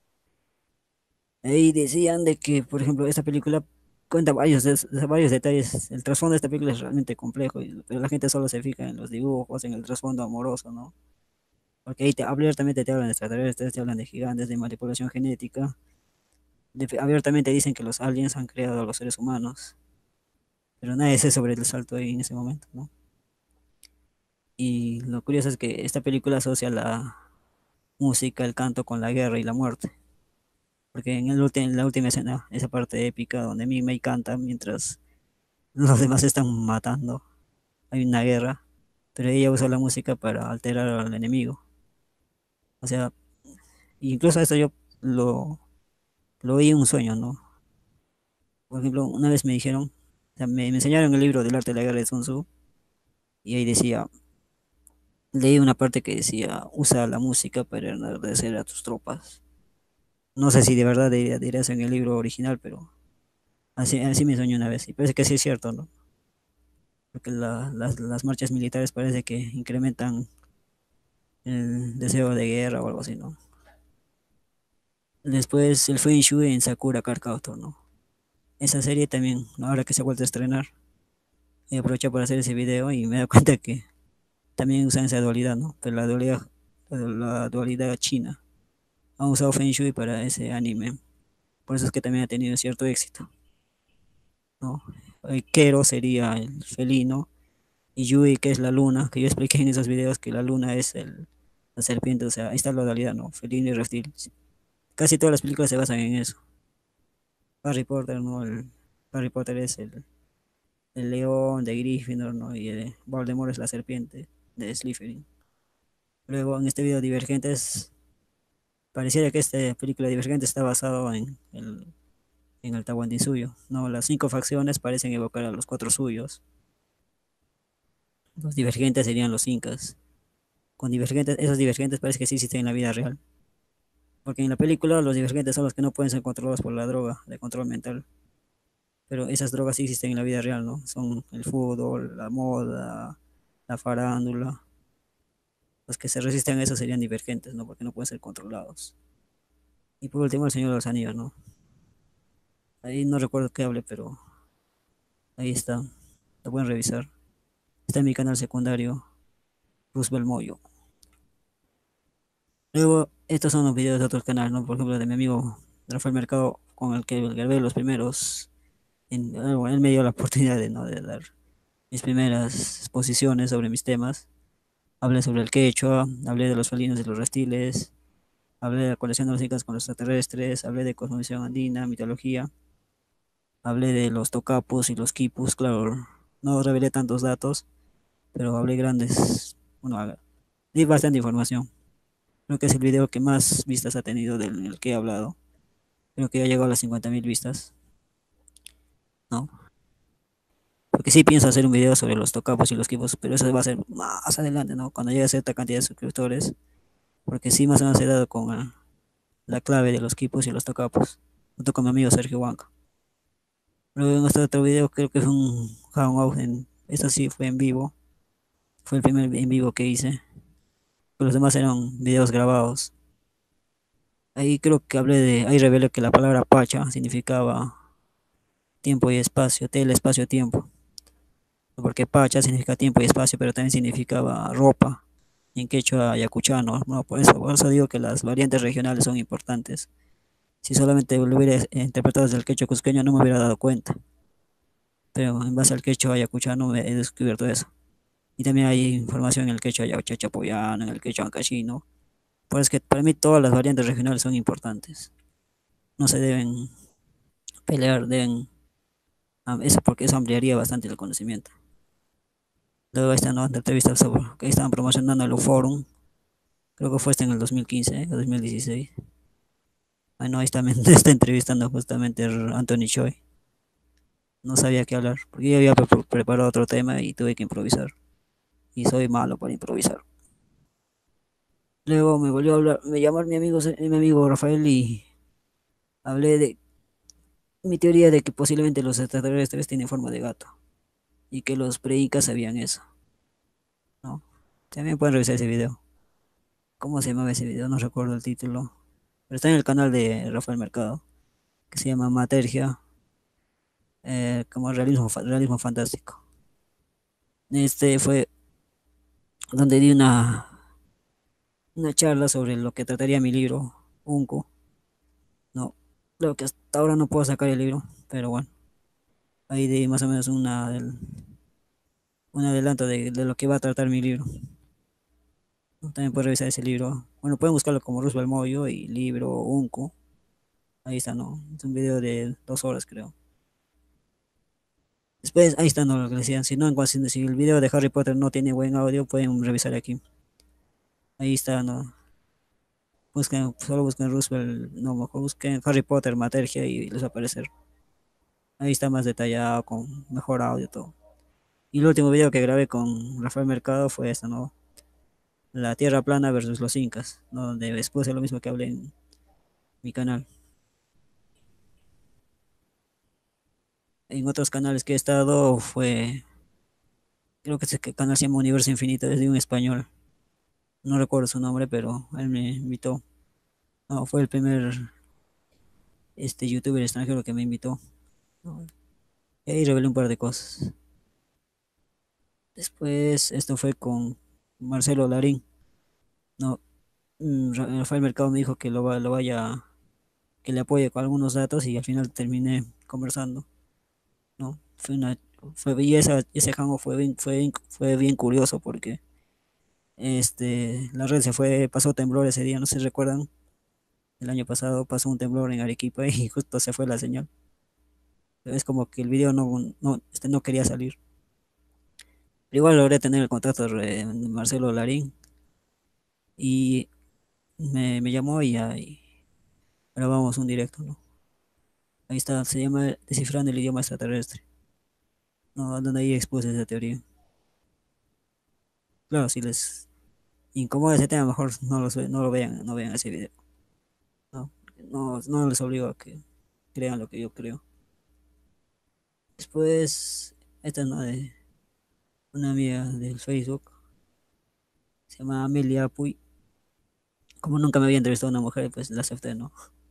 Ahí decían de que, por ejemplo, esta película cuenta varios, des- varios detalles. El trasfondo de esta película es realmente complejo, y- pero la gente solo se fija en los dibujos, en el trasfondo amoroso, ¿no? Porque ahí te, abiertamente te hablan de extraterrestres, te hablan de gigantes, de manipulación genética. De- abiertamente dicen que los aliens han creado a los seres humanos, pero nadie sabe sobre el salto ahí en ese momento, ¿no? Y lo curioso es que esta película asocia la música, el canto con la guerra y la muerte. Porque en, el ulti- en la última escena, esa parte épica donde Ming canta mientras los demás están matando, hay una guerra, pero ella usa la música para alterar al enemigo. O sea, incluso eso yo lo, lo vi en un sueño, ¿no? Por ejemplo, una vez me dijeron, o sea, me, me enseñaron el libro del arte de la guerra de Sun Tzu, y ahí decía, leí una parte que decía, usa la música para enardecer a tus tropas. No sé si de verdad diría, diría eso en el libro original, pero así, así me soñé una vez, y parece que sí es cierto, ¿no? Porque la- las, las marchas militares parece que incrementan el deseo de guerra o algo así, ¿no? Después el Feng Shui en Sakura Card Captor, ¿no? Esa serie también, ¿no?, ahora que se ha vuelto a estrenar, he aprovechado para hacer ese video y me he dado cuenta que también usan esa dualidad, ¿no? Pero la dualidad, la dualidad china. Han usado Feng Shui para ese anime. Por eso es que también ha tenido cierto éxito, ¿no? El Kero sería el felino y Yui, que es la luna, que yo expliqué en esos videos que la luna es el, la serpiente, o sea, ahí está la dualidad, ¿no? Felino y reptil. Casi todas las películas se basan en eso. Harry Potter, ¿no? El, Harry Potter es el, el león de Gryffindor, ¿no? Y el Voldemort es la serpiente de Slytherin. Luego en este video Divergentes, pareciera que esta película Divergente está basado en el, en el Tahuantinsuyo, ¿no? Las cinco facciones parecen evocar a los cuatro suyos. Los divergentes serían los incas. Con divergentes, esos divergentes parece que sí existen en la vida real. Porque en la película los divergentes son los que no pueden ser controlados por la droga de control mental. Pero esas drogas sí existen en la vida real, ¿no? Son el fútbol, la moda, la farándula. Los que se resisten a eso serían divergentes, ¿no? Porque no pueden ser controlados. Y por último, el Señor de los Anillos, ¿no? Ahí no recuerdo qué hable, pero ahí está. Lo pueden revisar. Está en mi canal secundario, Roosevelt Moyo. Luego, estos son los videos de otros canales, ¿no? Por ejemplo, de mi amigo Rafael Mercado, con el que grabé los primeros. En, eh, bueno, él me dio la oportunidad de, ¿no?, de dar mis primeras exposiciones sobre mis temas. Hablé sobre el quechua, hablé de los felinos y los reptiles, hablé de la colección de los incas con los extraterrestres, hablé de cosmovisión andina, mitología, hablé de los tocapos y los quipus, claro, no revelé tantos datos, pero hablé grandes, bueno, di bastante información. Creo que es el video que más vistas ha tenido del que he hablado. Creo que ya llegó a las cincuenta mil vistas, ¿no? Porque sí pienso hacer un video sobre los tocapos y los quipus, pero eso va a ser más adelante, ¿no? Cuando llegue a cierta cantidad de suscriptores, porque sí más o menos he dado con ah, la clave de los quipus y los tocapos, junto con mi amigo Sergio Huanca. Luego en este otro video creo que es un hangout en, eso sí fue en vivo, fue el primer en vivo que hice, pero los demás eran videos grabados. Ahí creo que hablé de, ahí revelé que la palabra pacha significaba tiempo y espacio, tele, espacio, tiempo. Porque pacha significa tiempo y espacio, pero también significaba ropa, en quechua ayacuchano, ¿no? Por eso, por eso digo que las variantes regionales son importantes. Si solamente lo hubiera interpretado desde el quechua cusqueño no me hubiera dado cuenta, pero en base al quechua ayacuchano he descubierto eso. Y también hay información en el quechua chachapoyano, en el quechua ancashino. Por eso es que para mí todas las variantes regionales son importantes. No se deben pelear, deben, ah, eso porque eso ampliaría bastante el conocimiento. Luego esta ¿no? entrevista sobre que estaban promocionando el Forum, creo que fue este en el dos mil quince o dos mil dieciséis. Bueno, ahí está, me está entrevistando justamente el Anthony Choi. No sabía qué hablar, porque yo había pre- preparado otro tema y tuve que improvisar. Y soy malo para improvisar. Luego me volvió a hablar, me llamó mi amigo, mi amigo Rafael y hablé de mi teoría de que posiblemente los extraterrestres tienen forma de gato y que los pre-incas sabían eso, ¿no? También pueden revisar ese video. ¿Cómo se llamaba ese video? No recuerdo el título. Pero está en el canal de Rafael Mercado, que se llama Matergia, eh, como realismo, fa- realismo fantástico. Este fue donde di una, una charla sobre lo que trataría mi libro, Unco. No, creo que hasta ahora no puedo sacar el libro, pero bueno, ahí di más o menos una, del- un adelanto de, de lo que va a tratar mi libro. También pueden revisar ese libro. Bueno, pueden buscarlo como Roosevelt Moyo y libro Unco. Ahí está, ¿no? Es un video de dos horas, creo. Después, ahí está, ¿no? Lo que decían. Si no, en cuan- si si el video de Harry Potter no tiene buen audio, pueden revisar aquí. Ahí está, ¿no? Busquen, solo busquen Roosevelt, no, mejor busquen Harry Potter, Matergia y les va a aparecer. Ahí está más detallado, con mejor audio, todo. Y el último video que grabé con Rafael Mercado fue esta, ¿no? La Tierra plana versus los incas, ¿no? Donde después es lo mismo que hablé en mi canal. En otros canales que he estado fue, creo que ese canal se llama Universo Infinito, es de un español. No recuerdo su nombre, pero él me invitó. No, fue el primer este youtuber extranjero que me invitó, ¿no? Y ahí revelé un par de cosas. Después, esto fue con Marcelo Larín. No, mm, Ra- Rafael Mercado me dijo que lo, va- lo vaya, que le apoye con algunos datos y al final terminé conversando, ¿no? Fue una, fue, y esa, ese jango fue bien, fue, bien- fue bien curioso porque este, la red se fue, pasó temblor ese día, no sé si recuerdan, el año pasado pasó un temblor en Arequipa y justo se fue la señal. Es como que el video no, no, este, no quería salir. Pero igual logré tener el contacto de Marcelo Larín y me, me llamó y ahí grabamos un directo, ¿no? Ahí está, se llama Descifrando el idioma extraterrestre, ¿no? Donde ahí expuse esa teoría. Claro, si les incomoda ese tema, mejor no, los, ve- no lo vean, no vean ese video, ¿no? No, no les obligo a que crean lo que yo creo. Después, esta es, ¿no? De una amiga del Facebook, se llama Amelia Puy. Como nunca me había entrevistado a una mujer, pues la acepté, ¿no?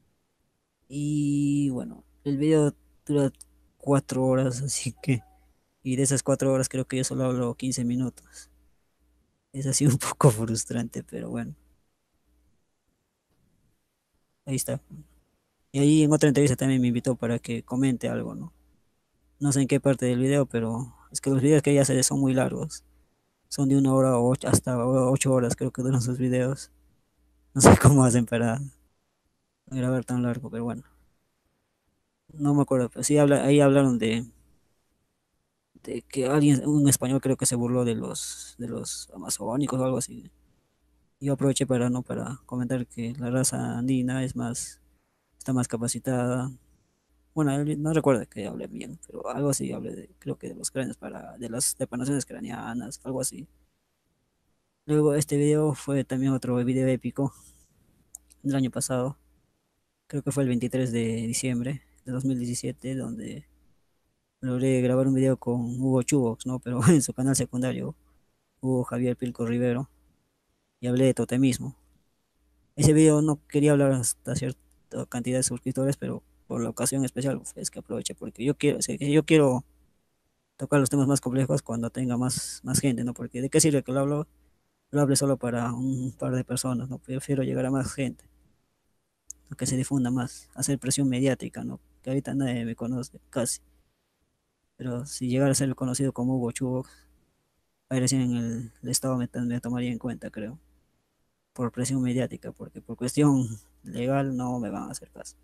Y bueno, el video dura cuatro horas, así que, y de esas cuatro horas creo que yo solo hablo quince minutos. Es así un poco frustrante, pero bueno, ahí está. Y ahí en otra entrevista también me invitó para que comente algo, ¿no? No sé en qué parte del video, pero es que los videos que ella hace son muy largos. Son de una hora o ocho- hasta ocho horas creo que duran sus videos. No sé cómo hacen para grabar tan largo, pero bueno. No me acuerdo, pero sí habla, ahí hablaron de, de que alguien, un español creo que se burló de los, de los amazónicos o algo así. Yo aproveché para no para comentar que la raza andina es más, está más capacitada. Bueno, él no recuerdo que hablé bien, pero algo así hablé de, creo que de los cráneos para, de las depanaciones craneanas, algo así. Luego este video fue también otro video épico del año pasado, creo que fue el veintitrés de diciembre de dos mil diecisiete, donde logré grabar un video con Hugo Chubox, ¿no? Pero en su canal secundario, Hugo Javier Pilco Rivero, y hablé de totemismo. Ese video no quería hablar hasta cierta cantidad de suscriptores, pero por la ocasión especial es que aproveché, porque yo quiero, o sea, que yo quiero tocar los temas más complejos cuando tenga más, más gente, ¿no? Porque de qué sirve que lo hablo, lo hable solo para un par de personas, ¿no? Prefiero llegar a más gente, a que se difunda más, hacer presión mediática, ¿no? Que ahorita nadie me conoce, casi. Pero si llegara a ser conocido como Hugo Chubox, ahí recién en el, el Estado me, me tomaría en cuenta, creo, por presión mediática, porque por cuestión legal no me van a hacer caso.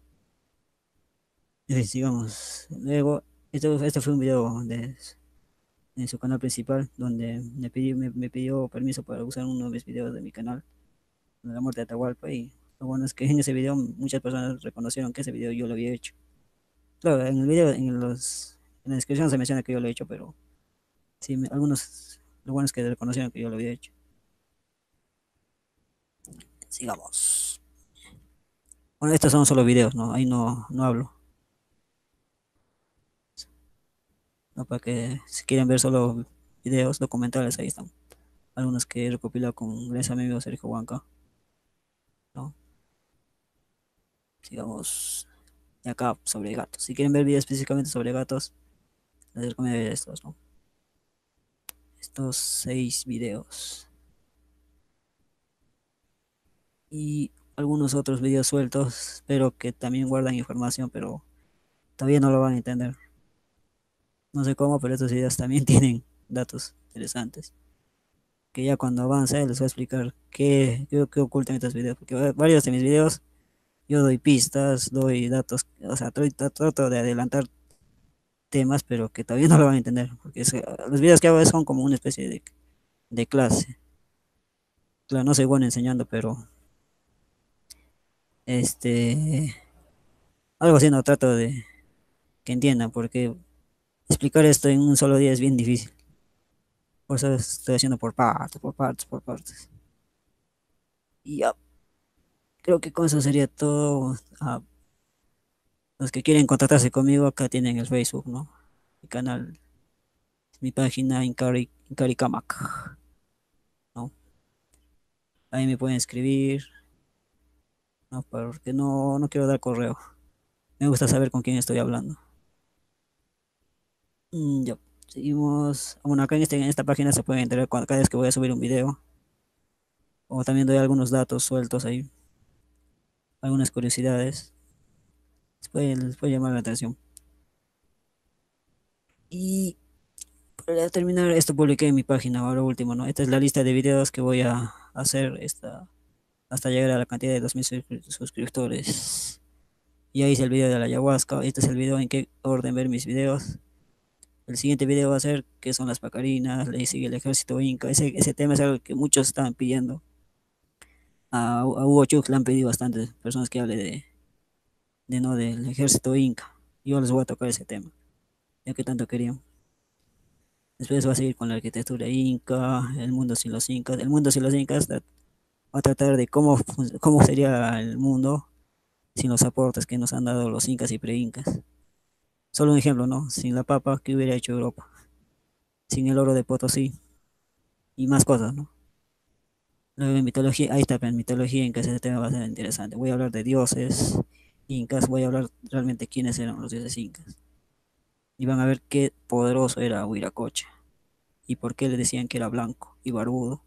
Y sigamos. Luego, esto, este fue un video de, en su canal principal, donde me pidió, me, me pidió permiso para usar uno de mis videos de mi canal, de la muerte de Atahualpa, y lo bueno es que en ese video muchas personas reconocieron que ese video yo lo había hecho. Claro, en el video, en los, en la descripción se menciona que yo lo he hecho, pero sí, me- algunos, lo bueno es que reconocieron que yo lo había hecho. Sigamos. Bueno, estos son solo videos, ¿no? Ahí no, no hablo, ¿no? Para que si quieren ver solo videos documentales, ahí están. Algunos que he recopilado con gracias a mi amigo Sergio Huanca, ¿no? Sigamos. Y acá sobre gatos. Si quieren ver videos específicamente sobre gatos, les recomiendo ver estos, ¿no? Estos seis videos. Y algunos otros videos sueltos, pero que también guardan información, pero todavía no lo van a entender. No sé cómo, pero estos videos también tienen datos interesantes. Que ya cuando avance les voy a explicar qué, qué, qué ocultan estos videos. Porque va- varios de mis videos yo doy pistas, doy datos, o sea, tra- tra- trato de adelantar temas, pero que todavía no lo van a entender. Porque es- los videos que hago son como una especie de, de clase. Claro, no soy bueno enseñando, pero este, algo así no trato de que entiendan, porque explicar esto en un solo día es bien difícil. Por eso estoy haciendo por partes, por partes, por partes. Y ya, creo que con eso sería todo. Ah, los que quieren contactarse conmigo, acá tienen el Facebook, ¿no? Mi canal, mi página Incari, Incaricamac, ¿no? Ahí me pueden escribir, ¿no? Porque no, no quiero dar correo. Me gusta saber con quién estoy hablando. Mm, ya, seguimos. Bueno, acá en, este, en esta página se pueden enterar cuando, cada vez que voy a subir un video. O también doy algunos datos sueltos ahí, algunas curiosidades. Les puede, les puede llamar la atención. Y para terminar, esto publiqué en mi página, ahora último, ¿no? Esta es la lista de videos que voy a hacer esta, hasta llegar a la cantidad de dos mil suscriptores. Ya hice el video de la ayahuasca. Este es el video en qué orden ver mis videos. El siguiente video va a ser qué son las pacarinas, le sigue el ejército inca. Ese, ese tema es algo que muchos estaban pidiendo. A, a Hugo Chuk le han pedido bastantes personas que hable de, de no del ejército inca. Yo les voy a tocar ese tema, ya que tanto querían. Después va a seguir con la arquitectura inca, el mundo sin los incas. El mundo sin los incas va a tratar de cómo, fun- cómo sería el mundo sin los aportes que nos han dado los incas y pre-incas. Solo un ejemplo, ¿no? Sin la papa, ¿qué hubiera hecho Europa? Sin el oro de Potosí y más cosas, ¿no? Luego en mitología, ahí está, en mitología inca ese tema va a ser interesante. Voy a hablar de dioses incas, voy a hablar realmente quiénes eran los dioses incas. Y van a ver qué poderoso era Huiracocha y por qué le decían que era blanco y barbudo.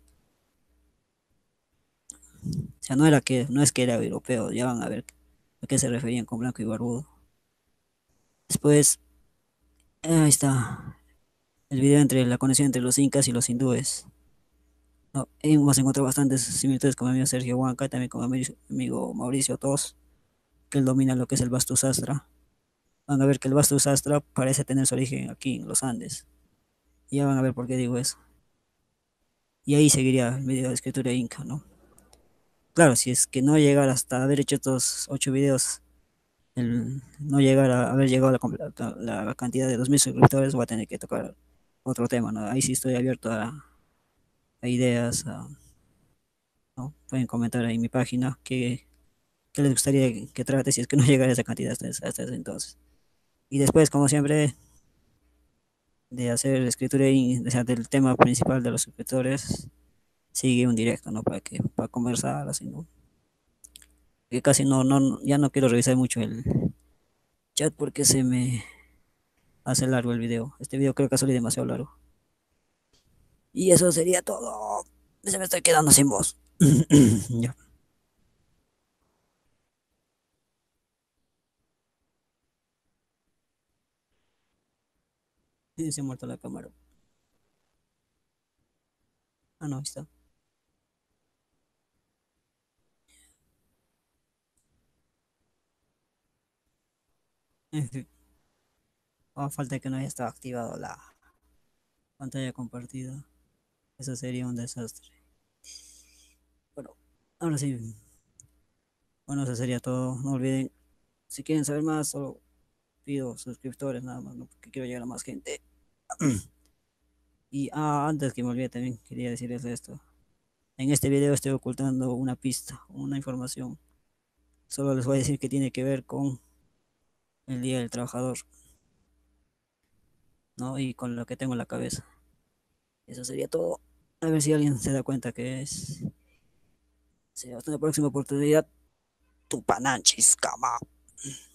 O sea, no era que, no es que era europeo, ya van a ver a qué se referían con blanco y barbudo. Después, ahí está el video entre la conexión entre los incas y los hindúes. No, hemos encontrado bastantes similitudes con mi amigo Sergio Huanca, también con mi amigo Mauricio Tos, que él domina lo que es el Vastu Sastra. Van a ver que el Vastu Sastra parece tener su origen aquí en los Andes. Y ya van a ver por qué digo eso. Y ahí seguiría el video de escritura inca, ¿no? Claro, si es que no llegar hasta haber hecho estos ocho videos, el no llegar a haber llegado a la, compl- la cantidad de dos mil suscriptores, voy a tener que tocar otro tema, ¿no? Ahí sí estoy abierto a, a ideas, a- ¿no? Pueden comentar ahí en mi página qué, qué les gustaría que trate si es que no llegara a esa cantidad hasta, hasta ese entonces. Y después, como siempre, de hacer escritura y, o sea, del tema principal de los suscriptores, sigue un directo, ¿no? Para que, para conversar, así, ¿no? Que casi no, no, ya no quiero revisar mucho el chat porque se me hace largo el video. Este video creo que ha salido demasiado largo. Y eso sería todo. Se me estoy quedando sin voz. Ya. Sí, se ha muerto la cámara. Ah, no, ahí está. A falta que no haya estado activado la pantalla compartida. Eso sería un desastre. Bueno, ahora sí. Bueno, eso sería todo. No olviden, si quieren saber más, solo pido suscriptores nada más, ¿no? Porque quiero llegar a más gente. Y ah, antes que me olvide también quería decirles esto. En este video estoy ocultando una pista, una información. Solo les voy a decir que tiene que ver con el Día del Trabajador, ¿no? Y con lo que tengo en la cabeza. Eso sería todo. A ver si alguien se da cuenta que es. Sí, hasta la próxima oportunidad. Tupananchis, cama.